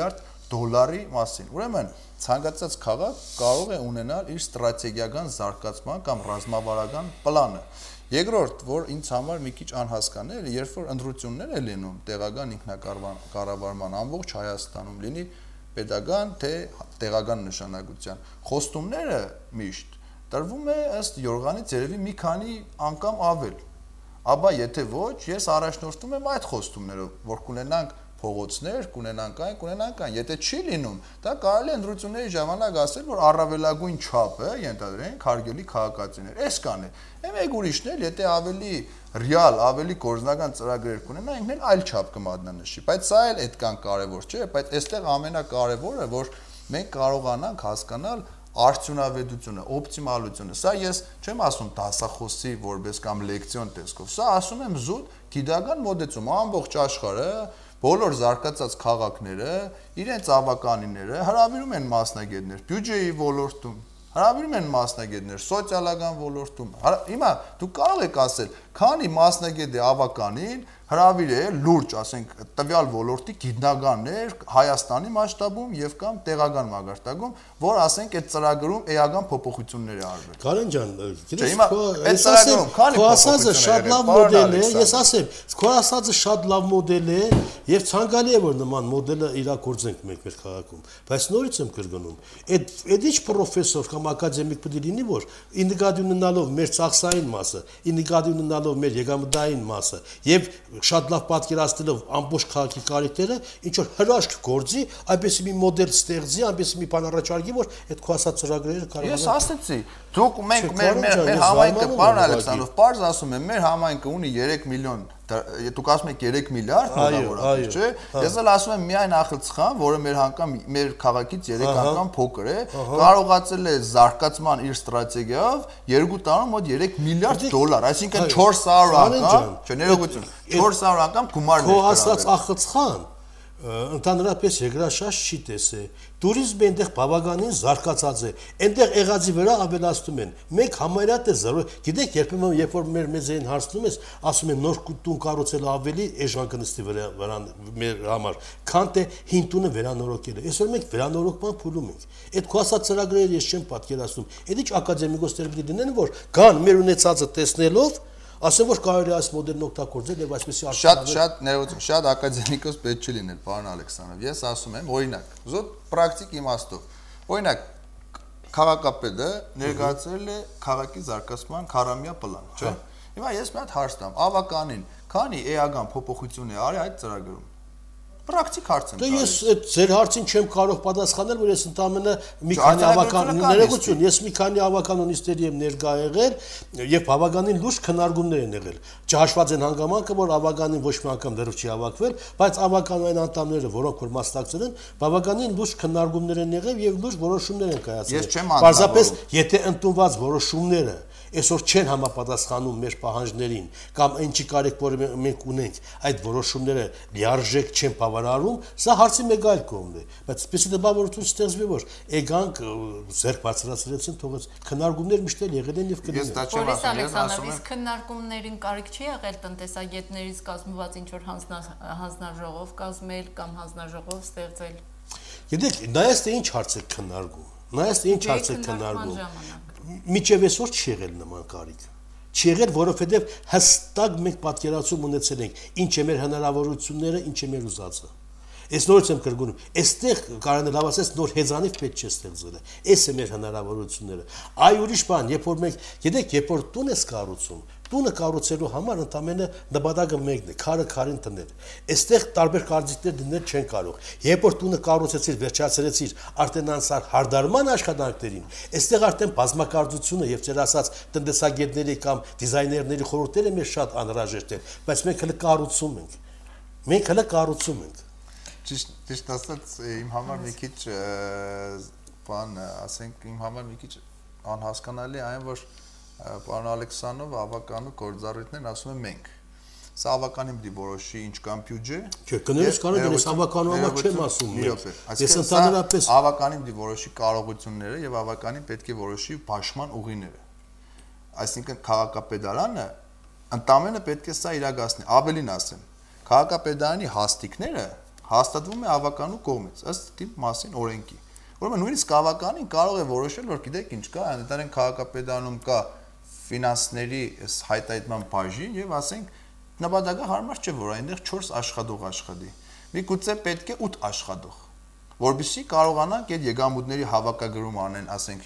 դոլարի մասին։ Ուրեմն ցանկացած քաղաք կարող է ունենալ իր ստրատեգիական զարգացման կամ ռազմավարական պլանը։ Երկրորդ, որ ինձ համար մի քիչ անհասկան է, երբ որ ընտրություններ է լինում տեղական ինքնակառավարման ամբողջ Հայաստանում, լինի պետական թե տեղական նշանակության, խոստումները միշտ տրվում է ըստ Յորղանից երևի մի քանի անգամ ավել։ Աբա եթե ոչ, ես առաջնորդում եմ այդ խոստումներով, որ կունենանք փողոցներ, կունենանք այն, եթե չի լինում, դա կարելի է ընտրությունների ժամանակ ասել, որ առավելագույն չափը ենթադրենք հարգելի քաղաքացիներ, այս կան է։ Մեկ ուրիշն էլ, եթե ավելի ռեալ, ավելի կորզնական ծրագրեր կունենա, ինքն էլ այլ չափ կմատնանշի, բայց սա էլ այդքան կարևոր չէ, բայց այստեղ ամենակարևորը, որ մենք կարողանանք հասկանալ արդյունավետությունը, օպտիմալությունը։ Սա ես չեմ ասում դասախոսի որպես կամ լեկցիոն տեսքով, սա ասում եմ զուտ գիտական մոդեցում, ամբողջ աշխարհը, բոլոր զարգացած քաղաքները, իրենց ավականիները հրավիրում են մասնագետներ բյուջեի ոլորտում, հրավիրում են մասնագետներ սոցիալական ոլորտում։ Հիմա դուք կարող եք ասել, քանի մասնագետ է ավականին հրավիրել լուրջ, ասենք, տվյալ ոլորտի գիտնականներ Հայաստանի մասշտաբում եւ կամ տեղական մակարդակում, որ ասենք այդ ծրագրում էական փոփոխություններ է արվել։ Կարեն ջան, գիտես, այդ ծրագրում քանի ասածը շատ լավ մոդել է, ես ասեմ, քո ասածը շատ լավ մոդել է եւ ցանկալի է որ նման մոդելը իրագործենք մենք մեր քաղաքում, բայց նորից եմ կրկնում, այդ ինչ պրոֆեսոր կամ ակադեմիկ պետք է լինի, որ ինդիկատիվ ունենալով մեր ծախսային մասը, ինդիկատիվ ունենալով մեր եկամտային մասը եւ շատ լավ պատկերացնելով ամբողջ քաղաքի կարիքները, ինչ որ հրաշք գործի, այնպես մի մոդել ստեղծի, այնպես մի բան առաջարկի, որ այդ քո ասած ծրագրերը կարողանան։ Ես ասացի, դուք մենք մեր համայնքը, պարոն Ալեքսանդրով, պարզ ասում եմ, մեր համայնքը ունի 3 միլիոն, դուք ասում եք 3 միլիարդ դոլար, չէ՞։ Ես էլ ասում եմ միայն Ախալցխան, որը մեր քաղաքից 3 անգամ փոքր է, կարողացել է զարգացման իր ստրատեգիայով 2 տարում մոտ 3 միլիարդ դոլար, այսինքն 400 անգամ, չէ, ներողություն, 400 անգամ գումար ներկայացրել։ Քո ասած Ախալցխան ընդհանրապես երկրաշարժ չի տեսել։ Տուրիզմը այնտեղ բավականին զարգացած է։ Այնտեղ եղածի վրա ավելացնում են։ Մենք համարյա թե զրո, գիտեք, երբեմն երբ որ մեր մեծերին հարցնում ես, ասում են նոր տուն կառուցել ավելի էժան կնստի վրա մեր համար, քան թե հին տունը վերանորոգելը։ Այսօր մենք վերանորոգման փուլում ենք։ Այդ քո ասած ծրագրերը ես չեմ պատկերացնում։ Այդ ինչ ակադեմիկոսներ պիտի դնեն, որ կան մեր ունեցածը տեսնելով ասեմ որ կարելի է այս մոդելն օգտագործել եւ այսպեսի շատ ներողություն, շատ ակադեմիկոս պետք չի լինել, պարոն Ալեքսանդրով։ Ես ասում եմ, օրինակ, զուտ պրակտիկ իմաստով։ Օրինակ, քաղաքապետը ներկայացրել է քաղաքի զարգացման 40-ամյա պլան, չէ՞։ Հիմա ես մի հատ հարց տամ, ավականին, քանի էական փոփոխություն է արել այդ ծրագրում։ Պրակտիկ հարց եմ տալիս։ Ես այդ ձեր հարցին չեմ կարող պատասխանել, որ ես ընդամենը մի քանի ավական ներողություն, ես մի քանի ավականոնիստերի եմ ներկա եղել եւ բավականին լուրջ քննարկումներ են եղել։ Չհաշված են հանգամանքը, որ ավականին ոչ մի անգամ դեռ չի հավաքվել, բայց ավականային անդամները, որոնք որ մասնակցել են, բավականին լուրջ քննարկումներ են եղել եւ լուրջ որոշումներ են կայացել։ Պարզապես, եթե ընդունված որոշումները այսօր չեն համապատասխանում մեր պահանջներին կամ ինչի կարիք որ մենք ունենք այդ որոշումները լիարժեք չեն բավարարում, սա հարցի մեկ այլ կողմն է, բայց սպեսի դեպավորություն ստեղծվի որ էգանք ձեռք բարձրացրեցին թողած քննարկումներ միշտ էլ եղել են եւ կլինեն։ Պարոն Ալեքսանդրov, իսկ քննարկումներին կարիք չի եղել տնտեսագետներից կազմված ինչ որ հանձնաժողով կազմել կամ հանձնաժողով ստեղծել։ Գիտեք, նայած թե ինչ հարց է քննարկում, նայած թե ինչ հարց է քննարկում։ Միջև այսօր չի եղել նման կարիք։ Չի եղել, որովհետև հստակ մենք պատկերացում ունեցել ենք ինչ է մեր հնարավորությունները, ինչ է մեր ուզածը։ Այս նորից եմ կրկնում, այստեղ կարան լավ ասես նոր հեծանիվ պետք չէ ստեղծել։ Այս է մեր հնարավորությունները։ Այ ուրիշ բան, երբ որ մենք, գիտեք, երբ որ տուն ես կառուցում, տունը կառուցելու համար ընդամենը նպատակը մեկն է՝ քարը քարին տնել։ Այստեղ տարբեր կարծիքներ դնել չեն կարող։ Երբ որ տունը կառուցեցիր, վերջացրեցիր, արդեն անցար հարդարման աշխատանքներին, այստեղ արդեն բազմակարծությունը եւ ձեր ասած տնտեսագետների կամ դիզայներների խորհուրդները մեզ շատ անհրաժեշտ են, բայց մենք հələ կառուցում ենք։ Մենք հələ կառուցում ենք։ Ճիշտ ասած, իմ համար մի քիչ բան, ասենք, իմ համար մի քիչ անհասկանալի այն, որ պարոն Ալեքսանդրով ավականու գործառույթներն ասում են մենք։ Սա ավականին պիտի որոշի ինչ կամ բյուջե։ Չէ, կներես կարող ես ավականու համար չեմ ասում։ Ես ընդհանրապես ավականին պիտի որոշի կարողությունները եւ ավականին պետք է որոշի բաշխման ուղիները։ Այսինքն քաղաքապետարանը ընդամենը պետք է սա իրագործի։ Ավելին ասեմ, քաղաքապետարանի հաստիկները հաստատվում է ավականու կողմից ըստ դի մասին օրենքի։ Ուրեմն նույնիսկ ավականին կարող է որոշել, որ գիտեք ինչ կա, այնտեղ քաղաքապետարանում կա ֆինանսների հայտարարման բաժին եւ ասենք նպատակը հարմար չէ, որ այնտեղ 4 աշխատող աշխատի։ Միգուցե պետք է 8 աշխատող, որովհետեւ կարողանանք այդ եկամուտների հավաքագրում անեն, ասենք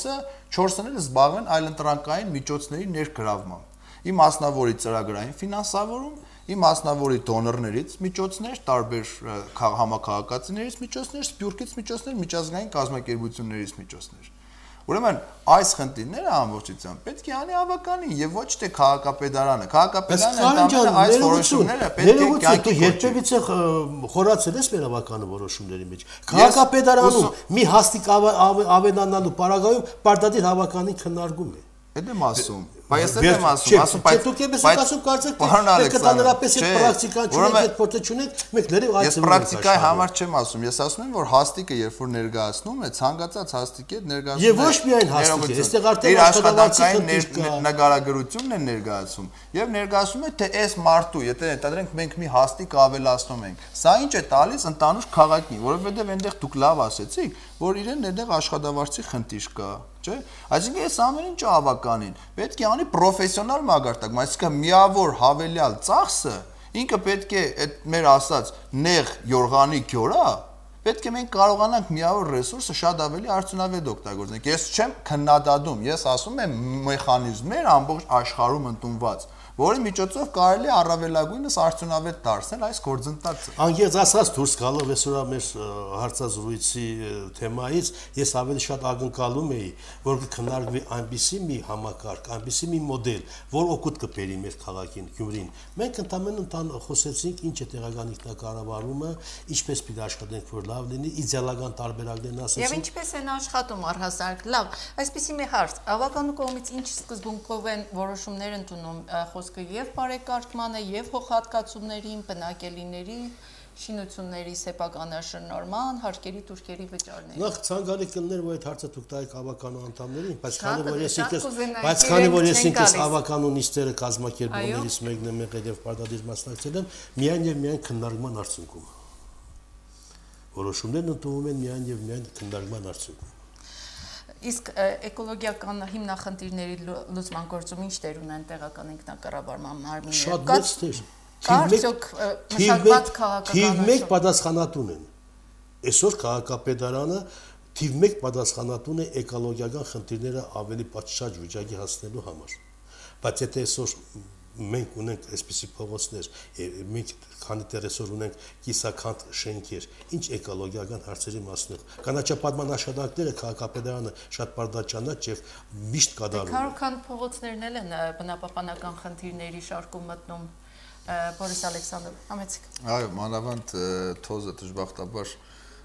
4-ն էլ զբաղվեն այլընտրանքային միջոցների ներգրավմամբ։ Ի մասնավորի ծրագրային ֆինանսավորում, ի մասնավորի դոնորներից միջոցներ, տարբեր համակարգացիներից միջոցներ, սպյուրքից միջոցներ, միջազգային կազմակերպություններից միջոցներ։ Ուրեմն այս խնդիրները ամբողջությամբ պետք է անի ավականին եւ ոչ թե քաղաքապետարանը։ Քաղաքապետարանը ընդամենը այս որոշումները պետք է կյանքի երբևիցե խորացել ես մեր ավականը որոշումների մեջ։ Քաղաքապետարանում մի հաստիկ ավելանալու պարագայում պարտադիր հավականին քննարկում է։ Այդ եմ ասում, բայց եմ ասում, բայց դուք եք ասում կարծեք թե կտանրապես է պրակտիկան չունեք, այդ փորձը չունեք, մենք լրիվ այս ես պրակտիկայի համար չեմ ասում, ես ասում եմ, որ հաստիկը երբ որ ներկայացնում է, ցանկացած հաստիկ է ներկայացնում։ Եվ ոչ միայն հաստիկ է, այստեղ արդեն աշխատանքային նկարագրությունն է ներկայացում, եւ ներկայացում է թե այս մարդու, եթե ընդհանրենք մենք մի հաստիկ ավելացնում ենք, սա ինչ է տալիս ընդանուր քաղաքին, որովհետեւ այնտեղ դուք լավ ասեցիք, որ իրեն այնտեղ աշխատավարձի խնդիր կա, չէ՞։ Այսինքն այս ամեն ինչը ավականին պետք է անի պրոֆեսիոնալ մագարտակ, այսինքն միավոր հավելյալ ծախսը ինքը պետք է այդ մեր ասած նեղ յորղանի գյորա պետք է մենք կարողանանք միավոր ռեսուրսը շատ ավելի արդյունավետ օգտագործենք։ Ես չեմ քննադատում, ես ասում եմ մեխանիզմներ ամբողջ աշխարհում ընդունված, որի միջոցով կարելի է առավելագույնս արդյունավետ դարձնել այս գործընթացը։ Անկեղծ ասած դուրս գալով այսօր մեր հարցազրույցի թեմայից ես ավելի շատ ակնկալում էի, որ կքննարկվի այնպիսի մի համակարգ, այնպիսի մի մոդել, որ օգուտ կբերի մեր քաղաքին, Գյումրին։ Մենք ընդամենը խոսեցինք ինչ է տեղական ինքնակառավարումը, ինչպես պիտի աշխատենք, որ լավ լինի, իդեալական տարբերակներն ասեցինք։ Եվ ինչպես են աշխատում առհասարակ լավ, այսպեսի մի հարց, ավականու կողմից ինչ սկզբունքով են որոշումներ ընդունում խոսքը եւ բարեկարգմանը եւ հողհատկացումներին, բնակելիների շինությունների սեփականաշնորհման, հարկերի տուրքերի վճարների։ Նախ ցանկալի կլներ, որ այդ հարցը դուք տայեք ավականու անդամներին, բայց քանի որ ես ինքս ավականու նիստերը կազմակերպողներից մեկն եմ եղել եւ պարտադիր մասնակցել եմ, միայն եւ միայն քննարկման արդյունքում։ Որոշումներն ընդունվում են միայն եւ միայն քննարկման արդյունքում։ Իսկ էկոլոգիական հիմնախնդիրների լուծման գործում ինչ դեր ունեն տեղական ինքնակառավարման մարմինները։ Շատ մեծ դեր։ Կարծոք մշակված քաղաքական թիվ 1 պատասխանատուն են։ Այսօր քաղաքապետարանը թիվ 1 պատասխանատուն է էկոլոգիական խնդիրները ավելի պատշաճ վիճակի հասնելու համար։ Բայց եթե այսօր մենք ունենք այսպիսի փողոցներ, մենք քանի դեռ այսօր ունենք կիսաքանդ շենքեր, ինչ էկոլոգիական հարցերի մասնով։ Կանաչապատման աշխատանքները քաղաքապետարանը շատ բարդաճանաչ եւ միշտ կատարում է։ Քարոքան փողոցներն էլ են բնապահպանական խնդիրների շարքում մտնում։ Բորիս Ալեքսանդրով, համեցեք։ Այո, մանավանդ թոզը դժբախտաբար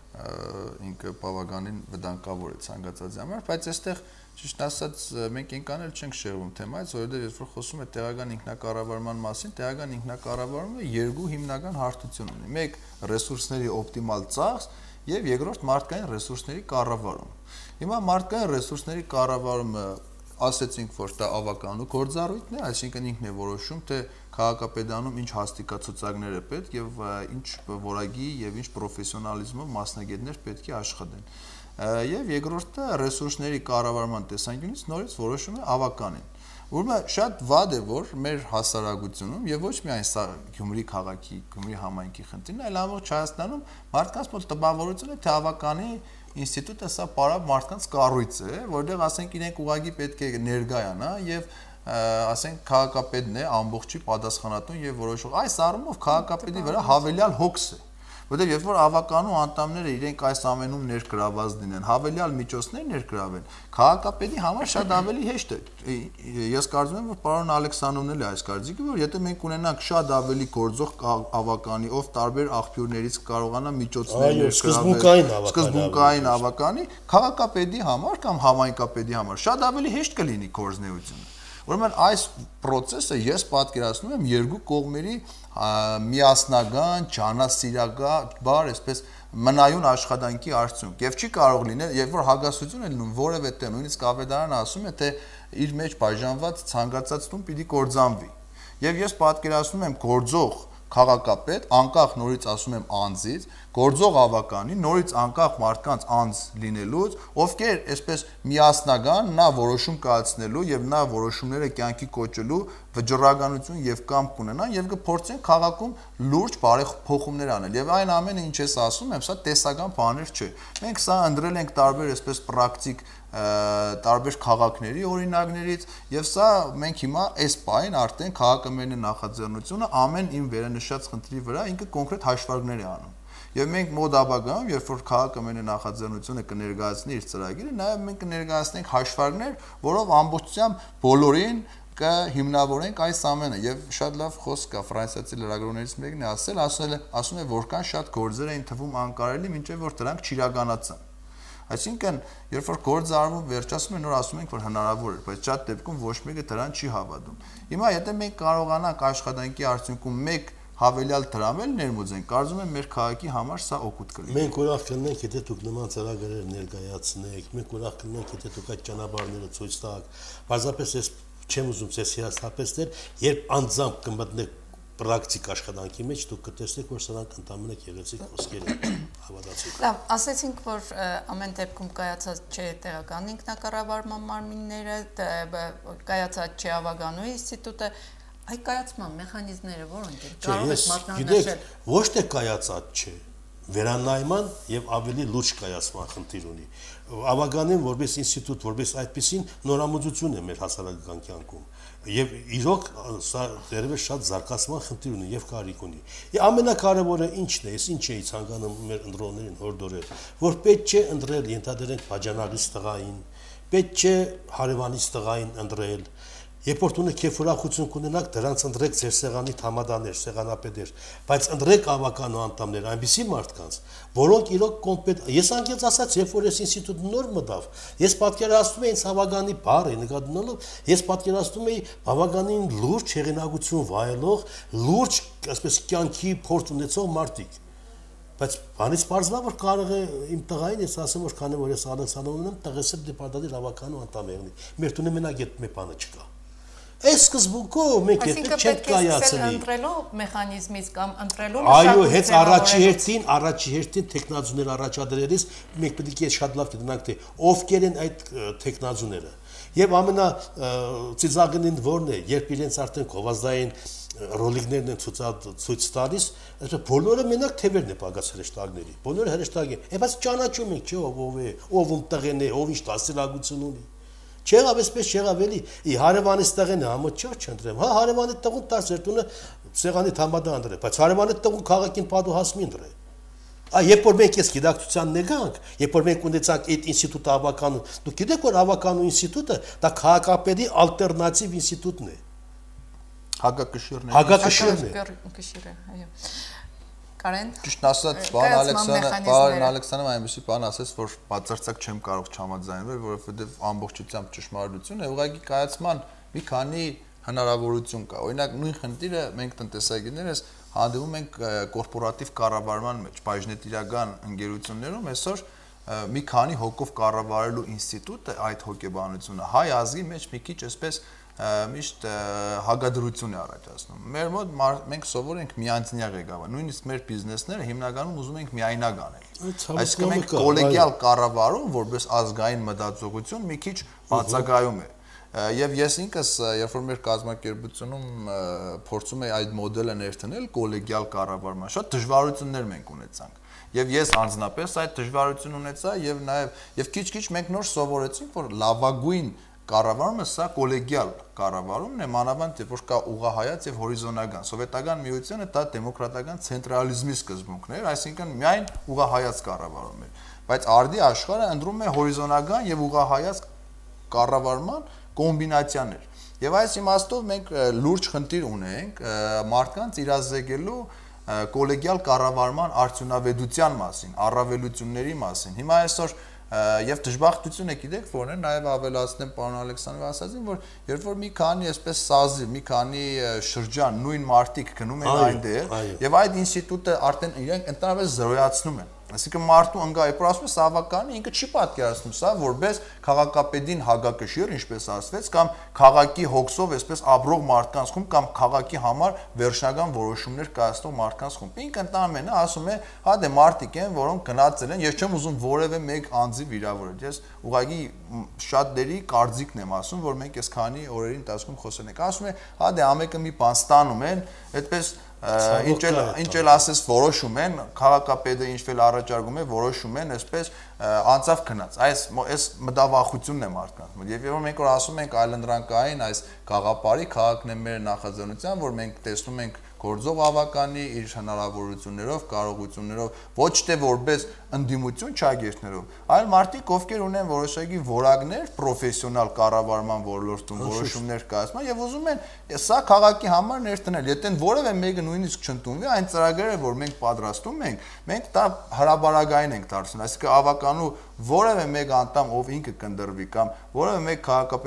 ինքը բավականին վտանգավոր է ցանկացած համար, բայց այստեղ ճիշտ ասած մենք ինքան էլ չենք շեղվում թեմայից, որովհետև երբ որ խոսում է տեղական ինքնակառավարման մասին, տեղական ինքնակառավարումը երկու հիմնական հարթություն ունի։ Մեկ ռեսուրսների օպտիմալ ծախս եւ երկրորդ մարդկային ռեսուրսների կառավարում։ Հիմա մարդկային ռեսուրսների կառավարումը ասեցինք, որ դա ավականու գործառույթն է, այսինքն ինքն է որոշում, թե քաղաքապետարանում ինչ հաստիկացուցակներ է պետք եւ ինչ որակի եւ ինչ պրոֆեսիոնալիզմով մասնագետներ պետք է աշխատեն։ Եվ երկրորդը ռեսուրսների կառավարման տեսանկյունից նորից որոշում է ավականին։ Ուրեմն շատ վատ է, որ մեր հասարակությունում եւ ոչ միայն սա Գյումրի քաղաքի, Գյումրի համայնքի խնդիրն է, այլ ամբողջ Հայաստանում մարդկանց մոտ տպավորություն է, թե ավականի ինստիտուտը սա պարապ մարդկանց կառույց է, որտեղ ասենք իրենք ուղղակի պետք է ներկայանա եւ ասենք քաղաքապետն է ամբողջի պատասխանատուն եւ որոշող։ Այս առումով քաղաքապետի վրա հավելյալ հոգս է, որտեղ երբ որ ավականու անդամները իրենք այս ամենում ներգրաված լինեն, հավելյալ միջոցներ ներգրավեն, քաղաքապետի համար շատ ավելի հեշտ է։ Ես կարծում եմ, որ պարոն Ալեքսանդրովն էլ է այս կարծիքի, որ եթե մենք ունենանք շատ ավելի գործող ավականի, ով տարբեր աղբյուրներից կարողանա միջոցներ ներգրավել, սկզբունքային ավականի, քաղաքապետի համար կամ համայնքապետի համար շատ ավելի հեշտ կլինի գործունեությունը։ Ուրեմն այս process-ը ես պատկերացնում եմ երկու կողմերի միասնական, ջանասիրական, այսպես մնայուն աշխատանքի արդյունք։ Եվ չի կարող լինել, երբ որ հագասություն է լինում որևէ տեղ, նույնիսկ ավետարանը ասում է, թե իր մեջ բաժանված ցանկացած տուն պիտի կործանվի։ Եվ ես պատկերացնում եմ գործող քաղաքապետ, անկախ նորից ասում եմ անձից, գործող ավականի, նորից անկախ մարդկանց անձ լինելուց, ովքեր այսպես միասնական նա որոշում կայացնելու եւ նա որոշումները կյանքի կոչելու վճռականություն եւ կամք ունենան եւ կփորձեն քաղաքում լուրջ բարեփոխումներ անել։ Եվ այն ամենը, ինչ ես ասում եմ, սա տեսական բաներ չէ։ Մենք սա ընտրել ենք տարբեր այսպես պրակտիկ տարբեր քաղաքների օրինակներից եւ սա մենք հիմա այս պայն արդեն քաղաքամերն նախաձեռնությունը ամեն իմ վերանշած խնդրի վրա ինքը կոնկրետ հաշվարկներ է անում եւ մենք մոտ ապագայում երբ որ քաղաքամերն նախաձեռնությունը կներկայացնի իր ծրագիրը նաեւ մենք կներկայացնենք հաշվարկներ որով ամբողջությամբ բոլորին կհիմնավորենք այս ամենը եւ շատ լավ խոսք կա ֆրանսիացի լրագրողներից մեկն է ասում է որքան շատ գործեր էին թվում անկարելի մինչեւ որ դրանք չիրականացան Այսինքն, երբ որ գործ արվում, վերջացում են, նոր ասում ենք, որ հնարավոր է, բայց շատ դեպքում ոչ մեկը դրան չի հավատում։ Հիմա եթե մենք կարողանանք աշխատանքի արդյունքում մեկ հավելյալ դրամել ներմուծենք, կարծում եմ մեր քաղաքի համար սա օգուտ կլինի։ Մենք ուրախ կլինենք, եթե դուք նման ծրագրեր ներկայացնեք, մենք ուրախ կլինենք, եթե դուք այդ ճանապարհները ցույց տաք։ Պարզապես ես չեմ ուզում ցես հիասթափեցնել, երբ անձամբ կմտնեք պրակտիկ աշխատանքի մեջ դուք կտեսնեք, որ սրանք ընդամենը գեղեցիկ խոսքեր են հավատացիք։ Լավ, ասեցինք, որ ամեն դեպքում կայացած չէ տեղական ինքնակառավարման մարմինները, կայացած չէ ավագանու ինստիտուտը, այ կայացման մեխանիզմները որոնք են։ Կարող եք մատնանշել։ Ոչ թե կայացած չէ, վերանայման եւ ավելի լուրջ կայացման խնդիր ունի։ Ավագանին որպես ինստիտուտ, որպես այդպեսին նորամուծություն է մեր հասարակական կյանքում։ Եվ իրոք սա դերևս շատ զարգացման խնդիր ունի եւ կարիք ունի։ Եվ ամենակարևորը ինչն է, ես ինչ էի ցանկանում մեր ընտրողներին հորդորել, որ պետք չէ ընտրել ենթադրենք բաժանալից տղային, պետք չէ հարևանից տղային ընտրել, երբ որ ունեք քեֆ ուրախություն կունենաք, դրանց ընտրեք ձեր սեղանի թամադաներ, սեղանապետեր, բայց ընտրեք ավականու անդամներ, այնպիսի մարդկանց, որոնք իրոք կոմպետ, ես անգամ ասած, երբ որ ես ինստիտուտ նոր մտավ, ես պատկերացնում էի ինձ հավագանի բառը նկատելով, ես պատկերացնում էի բավականին լուրջ հեղինակություն վայելող, լուրջ, ասես կյանքի փորձ ունեցող մարդիկ։ Բայց բանից պարզվա որ կարող է իմ տղային ես ասեմ որ քանի որ ես Ալեքսանդրովն եմ տղեսը դեպարտադիր ավականու անդամ եղնի։ Մեր տունը մենակ այդ մի բանը չկա։ Այս սկզբունքով մենք եթե չենք կայացնի ընտրելու մեխանիզմից կամ ընտրելու այո, հետ առաջի հերթին տեխնազուներ առաջադրելիս մենք պետք է շատ լավ գտնանք թե ովքեր են այդ տեխնազուները։ Եվ ամենա ծիծաղելին որն է, երբ իրենց արդեն գովազդային ռոլիկներն են ցույց տալիս, այսպես բոլորը մենակ թևերն է պակաս հրեշտակների։ Բոլորը հրեշտակ են։ Բայց ճանաչում ենք, չէ՞ ով է, ով ում տղեն է, ով ինչ դասերագություն ունի։ Չեղավ այսպես չեղավ էլի։ Հարևանից տղեն է, համոտ չէ՞ չընտրեմ։ Հա հարևանի տղուն տաս ձեր տունը սեղանի թամադա ընտրե, բայց հարևանի տղուն քաղաքին պատու հասմի ընտրե։ Երբ որ մենք այս գիտակցության նեգանք, երբ որ մենք ունեցանք այդ ինստիտուտը ավականու, դուք գիտեք որ ավականու ինստիտուտը դա քաղաքապետի ալտերնատիվ ինստիտուտն է։ Հակակշիռն է, այո։ Կարեն։ Ճիշտ ասած, պարոն Ալեքսանդրովն այնպեսի բան ասեց, որ բացարձակ չեմ կարող չհամաձայնվել, որովհետև ամբողջությամբ ճշմարտություն է, ուղղակի կայացման մի քանի հնարավորություն կա։ Օրինակ նույն խնդիրը մենք տնտեսագետներս հանդիպում ենք կորպորատիվ կառավարման մեջ, բաժնետիրական ընկերություններում այսօր մի քանի հոգով կառավարելու ինստիտուտը այդ հոգեբանությունը հայ ազգի մեջ մի քիչ այսպես միշտ հագադրություն է առաջացնում։ Մեր մոտ մենք սովոր ենք միանձնյա ղեկավար, նույնիսկ մեր բիզնեսները հիմնականում ուզում ենք միայնակ անել։ Այսինքն մենք կոլեգիալ կառավարում որպես ազգային մտածողություն մի քիչ բացակայում է։ Եվ ես ինքս, երբ որ մեր կազմակերպությունում փորձում եի այդ մոդելը ներդնել կոլեգիալ կառավարման, շատ դժվարություններ մենք ունեցանք։ Եվ ես անձնապես այդ դժվարություն ունեցա եւ նաեւ քիչ-քիչ մենք նոր սովորեցինք, որ լավագույն կառավարումը սա կոլեգիալ կառավարումն է, մանավանդ երբ որ կա ուղղահայաց եւ հորիզոնական։ Սովետական միությունը դա դեմոկրատական ցենտրալիզմի սկզբունքն էր, այսինքն միայն ուղղահայաց կառավարում էր։ Բայց արդի աշխարհը ընտրում է հորիզոնական եւ ուղղահայաց կառավարման կոմբինացիաներ։ Եվ այս իմաստով մենք լուրջ խնդիր ունենք մարդկանց իրազեկելու կոլեգիալ կառավարման արդյունավետության մասին, առավելությունների մասին։ Հիմա այսօր եւ դժբախտություն է գիտեք որն է նաեւ ավելացնեմ պարոն Ալեքսանդրովի ասածին որ երբ որ մի քանի այսպես սազի մի քանի շրջան նույն մարտիկ գնում են այնտեղ եւ այդ ինստիտուտը արդեն իրենք ընդհանրապես զրոյացնում են Այսինքն մարդու ընկայ պրասպես ավականը ինքը չի պատկերացնում սա որպես քաղաքապետին հագակշիռ, ինչպես ասվեց, կամ քաղաքի հոգսով այսպես ապրող մարդկանց խումբ կամ քաղաքի համար վերջնական որոշումներ կայացնող մարդկանց խումբ։ Ինքը ընդամենը ասում է, հա դե մարդիկ են, որոնք գնացել են, ես չեմ ուզում որևէ մեկ անձի վիրավորել։ Ես ուղղակի շատ դերի կարծիքն եմ ասում, որ մենք այս քանի օրերի ընթացքում խոսել ենք։ Ասում է, հա դե ամեկը մի բան ստանում են, այդպես ինչ էլ ասես որոշում են, քաղաքապետը ինչ-որ առաջարկում է, որոշում են, այսպես անցավ գնաց։ Այս մտավախությունն է մարդկանց մոտ։ Եվ երբ մենք որ ասում ենք այլընտրանքային այս գաղափարի քաղաքն է մեր նախաձեռնության, որ մենք տեսնում ենք գործող ավականի իր հնարավորություններով, կարողություններով, ոչ թե որպես ընդդիմություն չագերտներով, այլ մարդիկ, ովքեր ունեն որոշակի որակներ պրոֆեսիոնալ կառավարման ոլորտում որոշումներ կայացման եւ ուզում են սա քաղաքի համար ներդնել։ Եթե որևէ մեկը նույնիսկ չընդունվի, այն ծրագրերը, որ մենք պատրաստում ենք, մենք դա հրաբարագային ենք դարձնում։ Այսինքն ավականու որևէ մեկ անդամ, ով ինքը կնդրվի կամ որևէ մեկ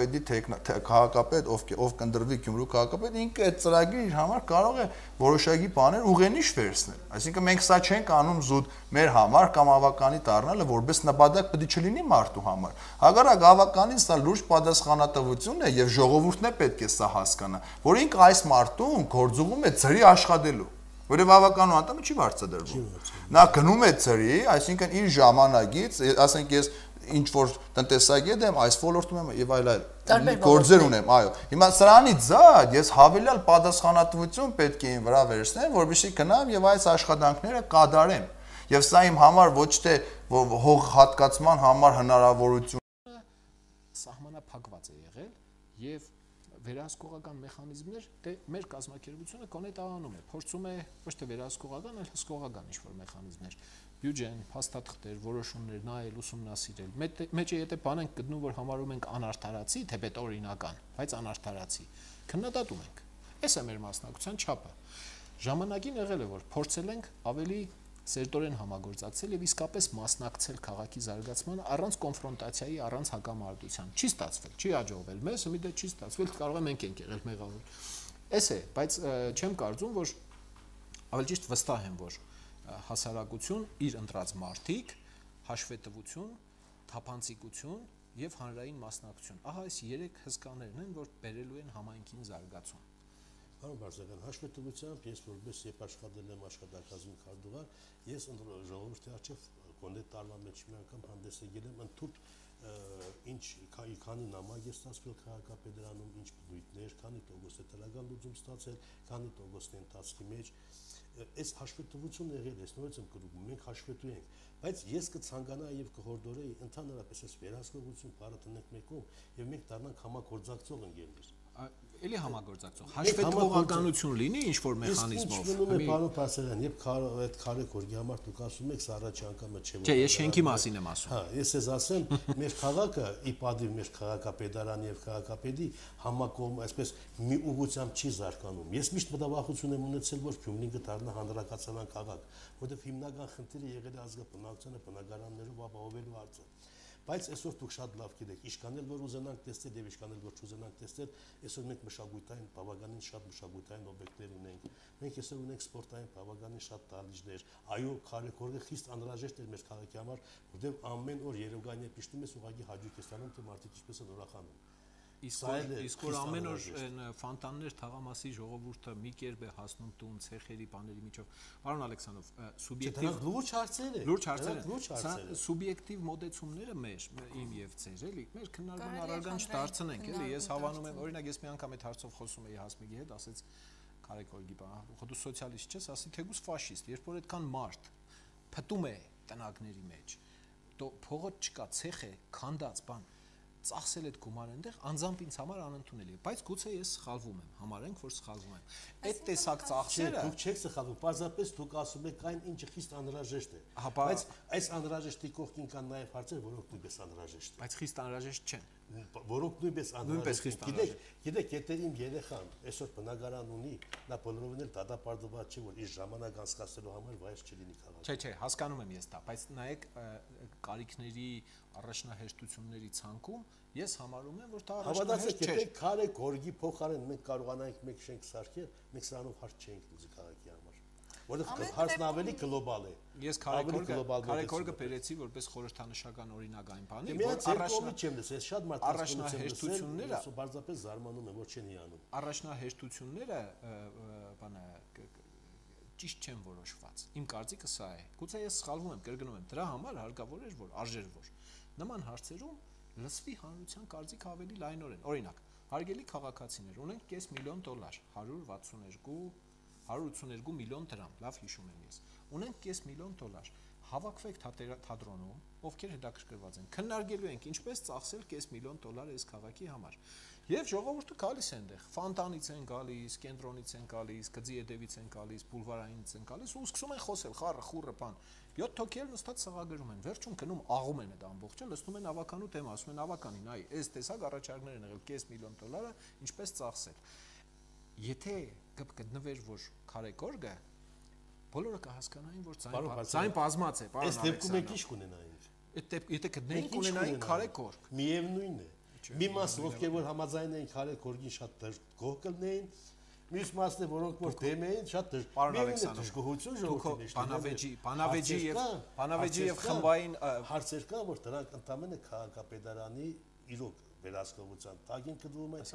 քաղաքապետ, ով կնդրվի Գյումրու քաղաքապետ, ինքը այդ ծրագրի իր համար կարող է որոշակի բաներ ուղենիշ վերցնել։ Այսինքն մենք սա չենք անում զուտ մեր համար կամ ավականի դառնալը որպես նպատակ պետք չլինի մարդու համար։ Հակառակ ավականին սա լուրջ պատասխանատվություն է եւ ժողովուրդն է պետք է սա հասկանա, որ ինքը այս մարդուն գործուղում է ծրի աշխատելու, որովհետեւ ավականու անդամը չի վարձատրվում։ Նա գնում է ծրի, այսինքն իր ժամանակից, ասենք ես ինչ որ տնտեսագետ եմ, այս ոլորտում եմ եւ այլ գործեր ունեմ, այո։ Հիմա սրանից զատ ես հավելյալ պատասխանատվություն պետք է ին վրա վերցնեմ, որովհետեւ գնամ եւ այս աշխատանքները կատարեմ։ Եվ սա իմ համար ոչ թե հող հատկացման համար հնարավորություն սահմանափակված է եղել եւ վերահսկողական մեխանիզմներ դե մեր կազմակերպությունը կոնե տաղանում է, փորձում է ոչ թե վերահսկողական, այլ հսկողական ինչ-որ մեխանիզմներ, բյուջեն, փաստաթղթեր, որոշումներ նայել, ուսումնասիրել։ Մեջը եթե բան ենք գտնում, որ համարում ենք անարդարացի, թեպետ օրինական, բայց անարդարացի, քննադատում ենք։ Այս է մեր մասնակցության չափը։ Ժամանակին եղել է, որ փորձել ենք ավելի սերտորեն համագործակցել եւ իսկապես մասնակցել քաղաքի զարգացմանը առանց կոնֆրոնտացիայի, առանց հակամարտության։ Չի ստացվել, չի հաջողվել։ Մեզ մի դե չի ստացվել, կարող է մենք ենք եղել մեղավոր։ Էս է, բայց չեմ կարծում, որ ավելի ճիշտ վստահ եմ, որ հասարակություն իր ընտրած մարդիկ, հաշվետվություն, թափանցիկություն եւ հանրային մասնակցություն։ Ահա այս 3 հսկաներն են, որ բերելու են համայնքին զարգացում։ Պարոն Բարզական, հաշվետվությամբ ես որպես երբ աշխատել եմ աշխատակազմում քարտուղար, ես ժողովրդի առջև կոնե տարվա մեջ մի անգամ հանդես եկել եմ ընդհանուր ինչ քանի նամակ է ստացվել քաղաքապետարանում, ինչ բնույթներ, քանի տոկոս է տրական լուծում ստացել, քանի տոկոսն է ընթացքի մեջ։ Այս հաշվետվությունը եղել է, նորից եմ կրում, մենք հաշվետու ենք, բայց ես կցանկանայի եւ կհորդորեի ընդհանրապես այս վերահսկողություն բառը տնենք մեկում եւ մենք դառնանք համագործակցող ընկերներ։ Էլի համագործակցող հաշվետվողականություն լինի ինչ որ մեխանիզմով։ Ինչ մնում է պարոն Պարսելյան, երբ այդ քարե կորգի համար դուք ասում եք, սա առաջի անգամը չէ։ Չէ, ես շենքի մասին եմ ասում։ Հա, ես ես ասեմ, մեր քաղաքը ի պատիվ մեր քաղաքապետարանի եւ քաղաքապետի համակողմ, այսպես մի ուղղությամբ չի զարգանում։ Ես միշտ մտավախություն եմ ունեցել, որ Գյումրին կդառնա հանրակացարան քաղաք, որովհետեւ հիմնական խնդիրը եղել է ազգաբնակչությունը բնակարաններով ապահովելու հարցը։ Բայց այսօր դուք շատ լավ գիտեք, իշքան էլ որ ուզենանք տեսնել եւ իշքան էլ որ չուզենանք տեսնել, այսօր մենք մշակութային բավականին շատ մշակութային օբյեկտներ ունենք։ Մենք այսօր ունենք սպորտային բավականին շատ դահլիճներ։ Այո, քարեքորգը խիստ անհրաժեշտ է մեր քաղաքի համար, որտեղ ամեն օր Երևանի է պիշտում ես ուղղակի հաջող է ստանում, թե մարդիկ ինչպես են ուրախանում։ Իսկ որ ամեն օր ֆոնտաններ թաղամասի ժողովուրդը մի կերպ է հասնում տուն, ցեխերի, բաների միջով։ Պարոն Ալեքսանдрով, սուբյեկտիվ լուրջ հարցեր են։ Սուբյեկտիվ մոտեցումները մեր իմ եւ ձեր, էլի, մեր քննարկման առարգան չդարձնենք, էլի, ես հավանում եմ, օրինակ ես մի անգամ այդ հարցով խոսում էի Հասմիկի հետ, ասեց Քարեքորգի բան, «Խո դու սոցիալիստ ես», ասի թեկուզ ֆաշիստ, երբ որ այդքան մարդ փտում է տնակների մեջ, փողոց չկա, ցեխ է, քանդած բան ծախսել այդ գումարը այնտեղ անձամբ ինձ համար անընդունելի է, բայց գուցե ես սխալվում եմ, համարենք, որ սխալվում եմ։ Այդ տեսակ ծախսերը դուք չեք սխալվում, պարզապես դուք ասում եք այն, ինչը խիստ անհրաժեշտ է, բայց այս անհրաժեշտի կողքին կան նաև հարցեր, որոնք նույնպես անհրաժեշտ են։ Բայց խիստ անհրաժեշտ չեն։ Որոնք նույնպես անհրաժեշտ են։ Գիտեք, եթե իմ երեխան այսօր բնակարան ունի, նա բոլորովին էլ դատապարտված չէ, որ իր ժամանակ անցկացնելու համար վայր չլինի քաղաքում։ Չէ, հասկանում եմ ես դա, բայց նայեք կարիքների առաջնահերթությունների ցանկում ես համարում եմ, որ դա առաջնահերթ չէ։ Եթե քարե գորգի փոխարեն մենք կարողանանք մեկ շենք սարքել, մենք սրանով հարց չենք լուծի քաղաքի համար։ որովհետև հարցն ավելի գլոբալ է։ Ես Քարեկորգը բերեցի որպես խորհրդանշական օրինակ այն բանի, որ առաջնահերթությունները չեմ լսել, ես շատ առաջնահերթությունները բարձրապես զարմանում եմ, որ չեն հիանում։ Առաջնահերթությունները բանը ճիշտ չեն որոշված։ Իմ կարծիքը սա է։ Գուցե ես սխալվում եմ, կրկնում եմ, դրա համար հարկավոր էր, որ արժեր որ նման հարցերում լսվի հանրության կարծիքը ավելի լայնորեն։ Օրինակ, հարգելի քաղաքացիներ, ունենք $500,000, 182 միլիոն դրամ, լավ հիշում եմ ես։ Ունենք $500,000, հավաքվեք թատրոնում, ովքեր հետաքրքրված են, քննարկելու ենք ինչպես ծախսել $500,000 այս քաղաքի համար։ Եվ ժողովուրդը գալիս է այնտեղ, ֆոնտանից են գալիս, կենտրոնից են գալիս, գծի հետևից են գալիս, բուլվարայինից են գալիս ու սկսում են խոսել, խառը, խուրը, բան։ 7 հոգի նստած սաղագրում են, վերջում գնում աղում են այդ ամբողջը, լսնում են ավականու թեմա, ասում են ավականին, այ, այս տեսակ առաջարկներ են եղել $500,000 ինչպես ծախսել։ Եթե կգտնվեր, որ Քարեկորգը բոլորը կհասկանային, որ ձայն բազմած է, պարոն Ալեքսանդրով։ Այս դեպքում մենք ինչ կունենայինք։ Եթե կգտնեինք ունենային Քարեկորգ։ Միևնույնն է։ Մի մասը ովքեր որ համաձայն էին Քարեկորգին շատ դժգոհ կլինեին, մյուս մասն է որոնք որ դեմ էին շատ դժգոհություն ժողովրդի բանավեճի եւ խմբային հարցեր կան, որ դրանք ընդամենը քաղաքապետարանի իրոք վերահսկողության տակ են գտնվում այս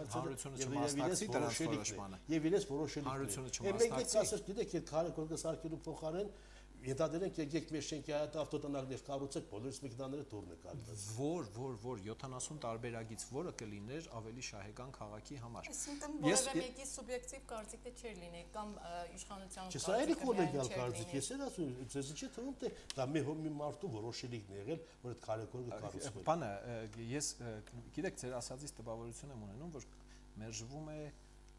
հարցերը եւ իրենց որոշելիքները։ Մենք եք ասել, գիտեք, այդ Քարեկորգը սարքելու փոխարեն Ենթադրենք եկեք մեր շենքի այդ ավտոտնակներ կառուցեք, բոլորս մեքենաները դուրն է կարգված։ Որ 70 տարբերակից որը կլիներ ավելի շահեկան քաղաքի համար։ Այսինքն որևէ մեկի սուբյեկտիվ կարծիքը չէր լինի կամ իշխանության կարծիքը։ Չէ, սա էլի կոլեգիալ կարծիք, ես էլ ասում եմ, ձեզ չի թվում թե դա մի մարդու որոշելիքն է եղել, որ այդ Քարեկորգը կառուցվել։ Բանը, ես գիտեք, ձեր ասածից տպավորություն եմ ունենում, որ մերժվում է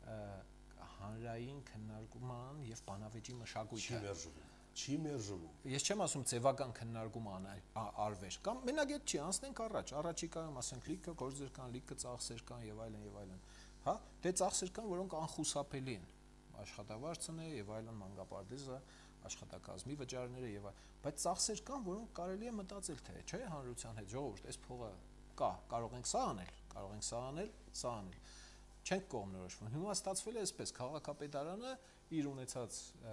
հանրային քննարկման եւ բանավեճի մշակույթը։ Չի մերժվում։ Ես չեմ ասում ձևական քննարկում արվեր կամ մենակ այդ չի, անցնենք առաջիկայում ասենք լիքը գործեր կան, լիքը ծախսեր կան եւ այլն, հա, դե ծախսեր կան, որոնք անխուսափելի են, աշխատավարձն է եւ այլն, մանկապարտեզը, աշխատակազմի վճարները եւ այլն, բայց ծախսեր կան, որոնք կարելի է մտածել թե, չէ, հանրության հետ ժողովուրդ, այս փողը կա, կարող ենք սա անել, չենք կողմնորոշվում։ Հիմա ստացվել է այսպես, քաղաքապետարանը իր ունեցած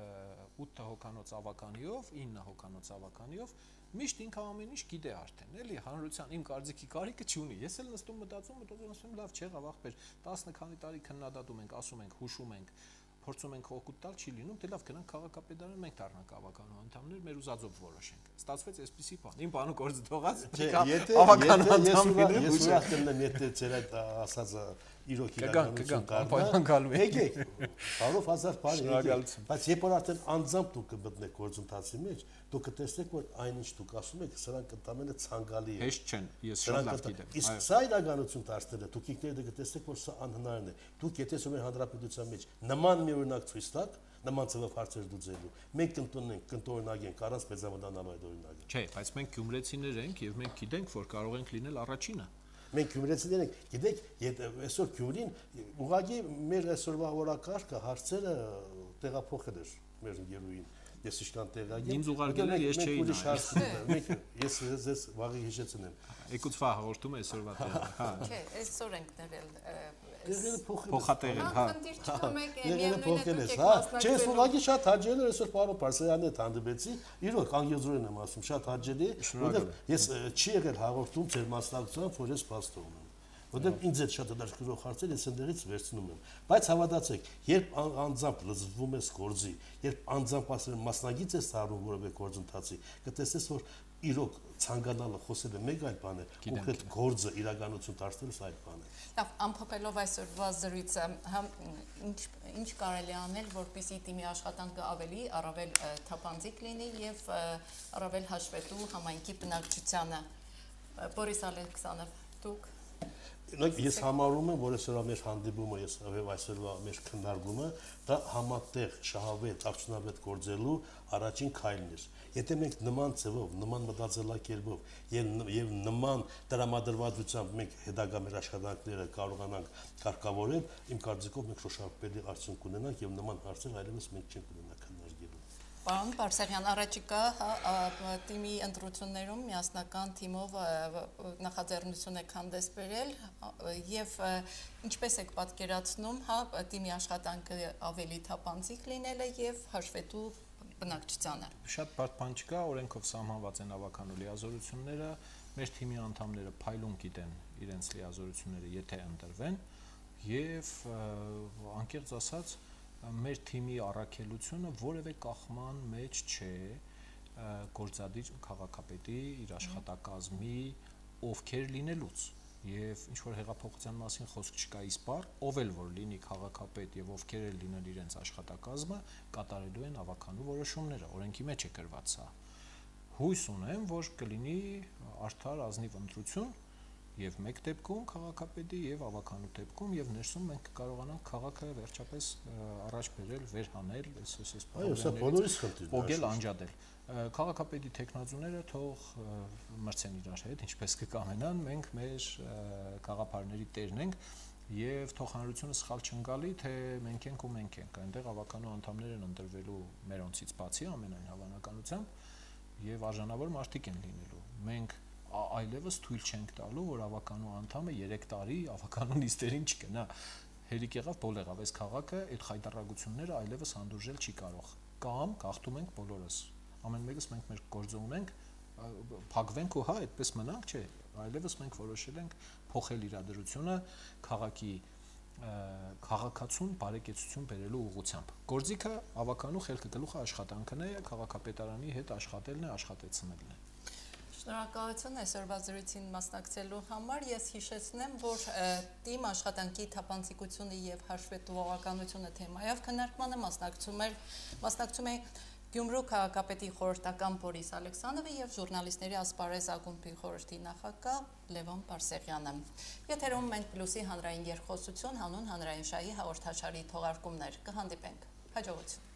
8 հոկանոց ավականիով, 9 հոկանոց ավականիով միշտ ինքը ամեն ինչ գիտե արդեն, էլի հանրության իմ կարծիքի կարիքը չունի։ Ես էլ նստում մտածում, լավ չեղավ ախպեր, 10 քանի տարի քննադատում ենք, ասում ենք, հուշում ենք, փորձում ենք օգուտ տալ, չի լինում, դե լավ գնանք քաղաքապետարան, մենք դառնանք ավականու անդամներ, մեր ուզածով որոշենք։ Ստացվեց այսպիսի բան։ Իմ բանը գործը թողած, ավականու անդամ լինել, ես ուրախ կլինեմ, եթե ձեր այդ ասածը իրոք իրականություն դառնա։ Եկեք, բարով հազար բան, բայց երբ որ արդեն անձամբ դուք կմտնեք գործընթացի մեջ, դուք կտեսնեք, որ այնինչ դուք ասում եք, սրանք ընդամենը ցանկալի է։ Հեշտ չեն, ես շատ լավ գիտեմ։ Իսկ սա իրականություն դարձնելը, դուք ինքներդ կտեսնեք, որ սա անհնարին է։ Դուք եթե ասում եք հանրապետության մեջ նման մի օրինակ ցույց տաք, նման ծավալ հարցեր դուծելու։ Մենք կընտրոնագենք առանց մեծամտանալու այդ օրինակը։ Չէ, բայց մենք գյումրեցիներ ենք եւ մենք գիտենք, որ կարող ենք լինել առաջինը։ Մենք գյումրեցիներ ենք, գիտեք, այսօր Գյումրին ուղղակի մեր այսօրվա օրակարգը հարցերը տեղափոխել էր մեր ընկերուին։ Ես իշքան տեղագին։ Ինձ ուղարկել էր, ես չէի նայ։ Ես ձեզ վաղի հիշեցնեմ։ Եկուցվա հաղորդում է այսօրվա տեղը, հա։ Չէ, այսօր ենք դրել փոխատեղել, հա։ Եղել փոխել ես, հա։ Չէ, ես ուղղակի շատ հաճելի էր այսօր պարոն Պարսյանն հետ հանդիպեցի։ Իրոք անգեզորեն եմ ասում, շատ հաճելի է, որովհետև ես չի եղել հաղորդում ձեր մասնակցությամբ, որ ես փաստում եմ։ Որտեղ ինձ այդ շատ դժգոհ հարցեր ես ընդերից վերցնում եմ, բայց հավատացեք, երբ անձամբ լծվում ես գործի, երբ անձամբ ասել մասնագիծ ես դառնում որևէ գործընթացի, կտեսնես որ իրոք ցանկանալը խոսելը մեկ այլ բան է, կոնկրետ գործը իրականություն դարձնելը այլ բան է։ Լավ, ամփոփելով այսօրվա զրույցը, ինչ կարելի անել, որպեսզի թիմի աշխատանքը առավել թափանցիկ լինի եւ առավել հաշվետու համայնքի բնակչությանը։ Բորիս Ալեքսանդրով, դուք Ես համարում եմ, որ այսօրվա մեր հանդիպումը, այսօրվա մեր քննարկումը դա համատեղ շահավետ, արդյունավետ գործելու առաջին քայլն էր։ Եթե մենք նման ձևով, նման մտածելակերպով եւ նման տրամադրվածությամբ մենք հետագա մեր աշխատանքները կարողանանք կարգավորել, իմ կարծիքով մենք շոշափելի արդյունք կունենանք եւ նման հարցեր այլևս մենք չենք ունենա քննարկելու։ Պարոն Պարսեղյան, առաջիկա թիմի ընտրություններում միասնական թիմով նախաձեռնություն եք հանդես բերել եւ ինչպես եք պատկերացնում թիմի աշխատանքը ավելի թափանցիկ լինելը եւ հաշվետու բնակչությանը։ Շատ բարդ բան չկա, օրենքով սահմանված են ավականու լիազորությունները, մեր թիմի անդամները փայլուն գիտեն իրենց լիազորությունները, եթե ընտրվեն, եւ անկեղծ ասած, մեր թիմի առաքելությունը որևէ կախման մեջ չէ գործադիր քաղաքապետի իր աշխատակազմի ովքեր լինելուց եւ ինչ որ հեղափոխության մասին խոսք չկա իսպար, ով էլ որ լինի քաղաքապետ եւ ովքեր էլ լինել իրենց աշխատակազմը, կատարելու են ավականու որոշումները, օրենքի մեջ է գրված սա։ Հույս ունեմ, որ կլինի արդար ազնիվ ընտրություն եւ մեկ դեպքում քաղաքապետի եւ ավականու դեպքում եւ ներսում մենք կկարողանանք քաղաքը վերջապես առաջ բերել, վերհանել, այս Այո, սա բոլորիս խնդիրն է։ Ոգել անջատել։ Քաղաքապետի տեխնազուները թող մրցեն իրար հետ, ինչպես կկամենան, մենք մեր գաղափարների տերն ենք եւ թող հանրությունը սխալ չընկալի, թե մենք ենք ու մենք ենք։ Այնտեղ ավականու անդամներ են ընտրվելու մերոնցից բացի ամենայն հավանականությամբ եւ արժանավոր մարդիկ են լինելու։ Մենք այլևս թույլ չենք տալու, որ ավականու անդամը 3 տարի ավականու նիստերին չգնա։ Հերիք եղավ, բոլ եղավ, այս քաղաքը այդ խայտարակությունները այլևս հանդուրժել չի կարող։ Կամ գաղթում ենք բոլորս։ Ամեն մեկս մենք մեր գործը ունենք, փակվենք ու հա, այդպես մնանք, չէ։ Այլևս մենք որոշել ենք փոխել իրադրությունը քաղաքի քաղաքացուն բարեկեցություն բերելու ուղղությամբ։ Գործիքը ավականու խելքը գլուխը աշխատանքն է, քաղաքապետարանի հետ աշխատելն է, աշխատեցնելն է։ Շնորհակալություն այսօրվա զրույցին մասնակցելու համար։ Ես հիշեցնեմ, որ թիմ աշխատանքի թափանցիկությունը եւ հաշվետվողականությունը թեմայով քննարկմանը մասնակցում է Գյումրու քաղաքապետի խորհրդական Բորիս Ալեքսանդրովը եւ ժուրնալիստների ասպարեզ ակումբի խորհրդի նախագահ Լևոն Բարսեղյանը։ Եթերում մենք պլյուսի հանրային երկխոսություն հանուն հանրային շահի հաղորդաշարի թողարկումներ կհանդիպենք։ Հաջողություն։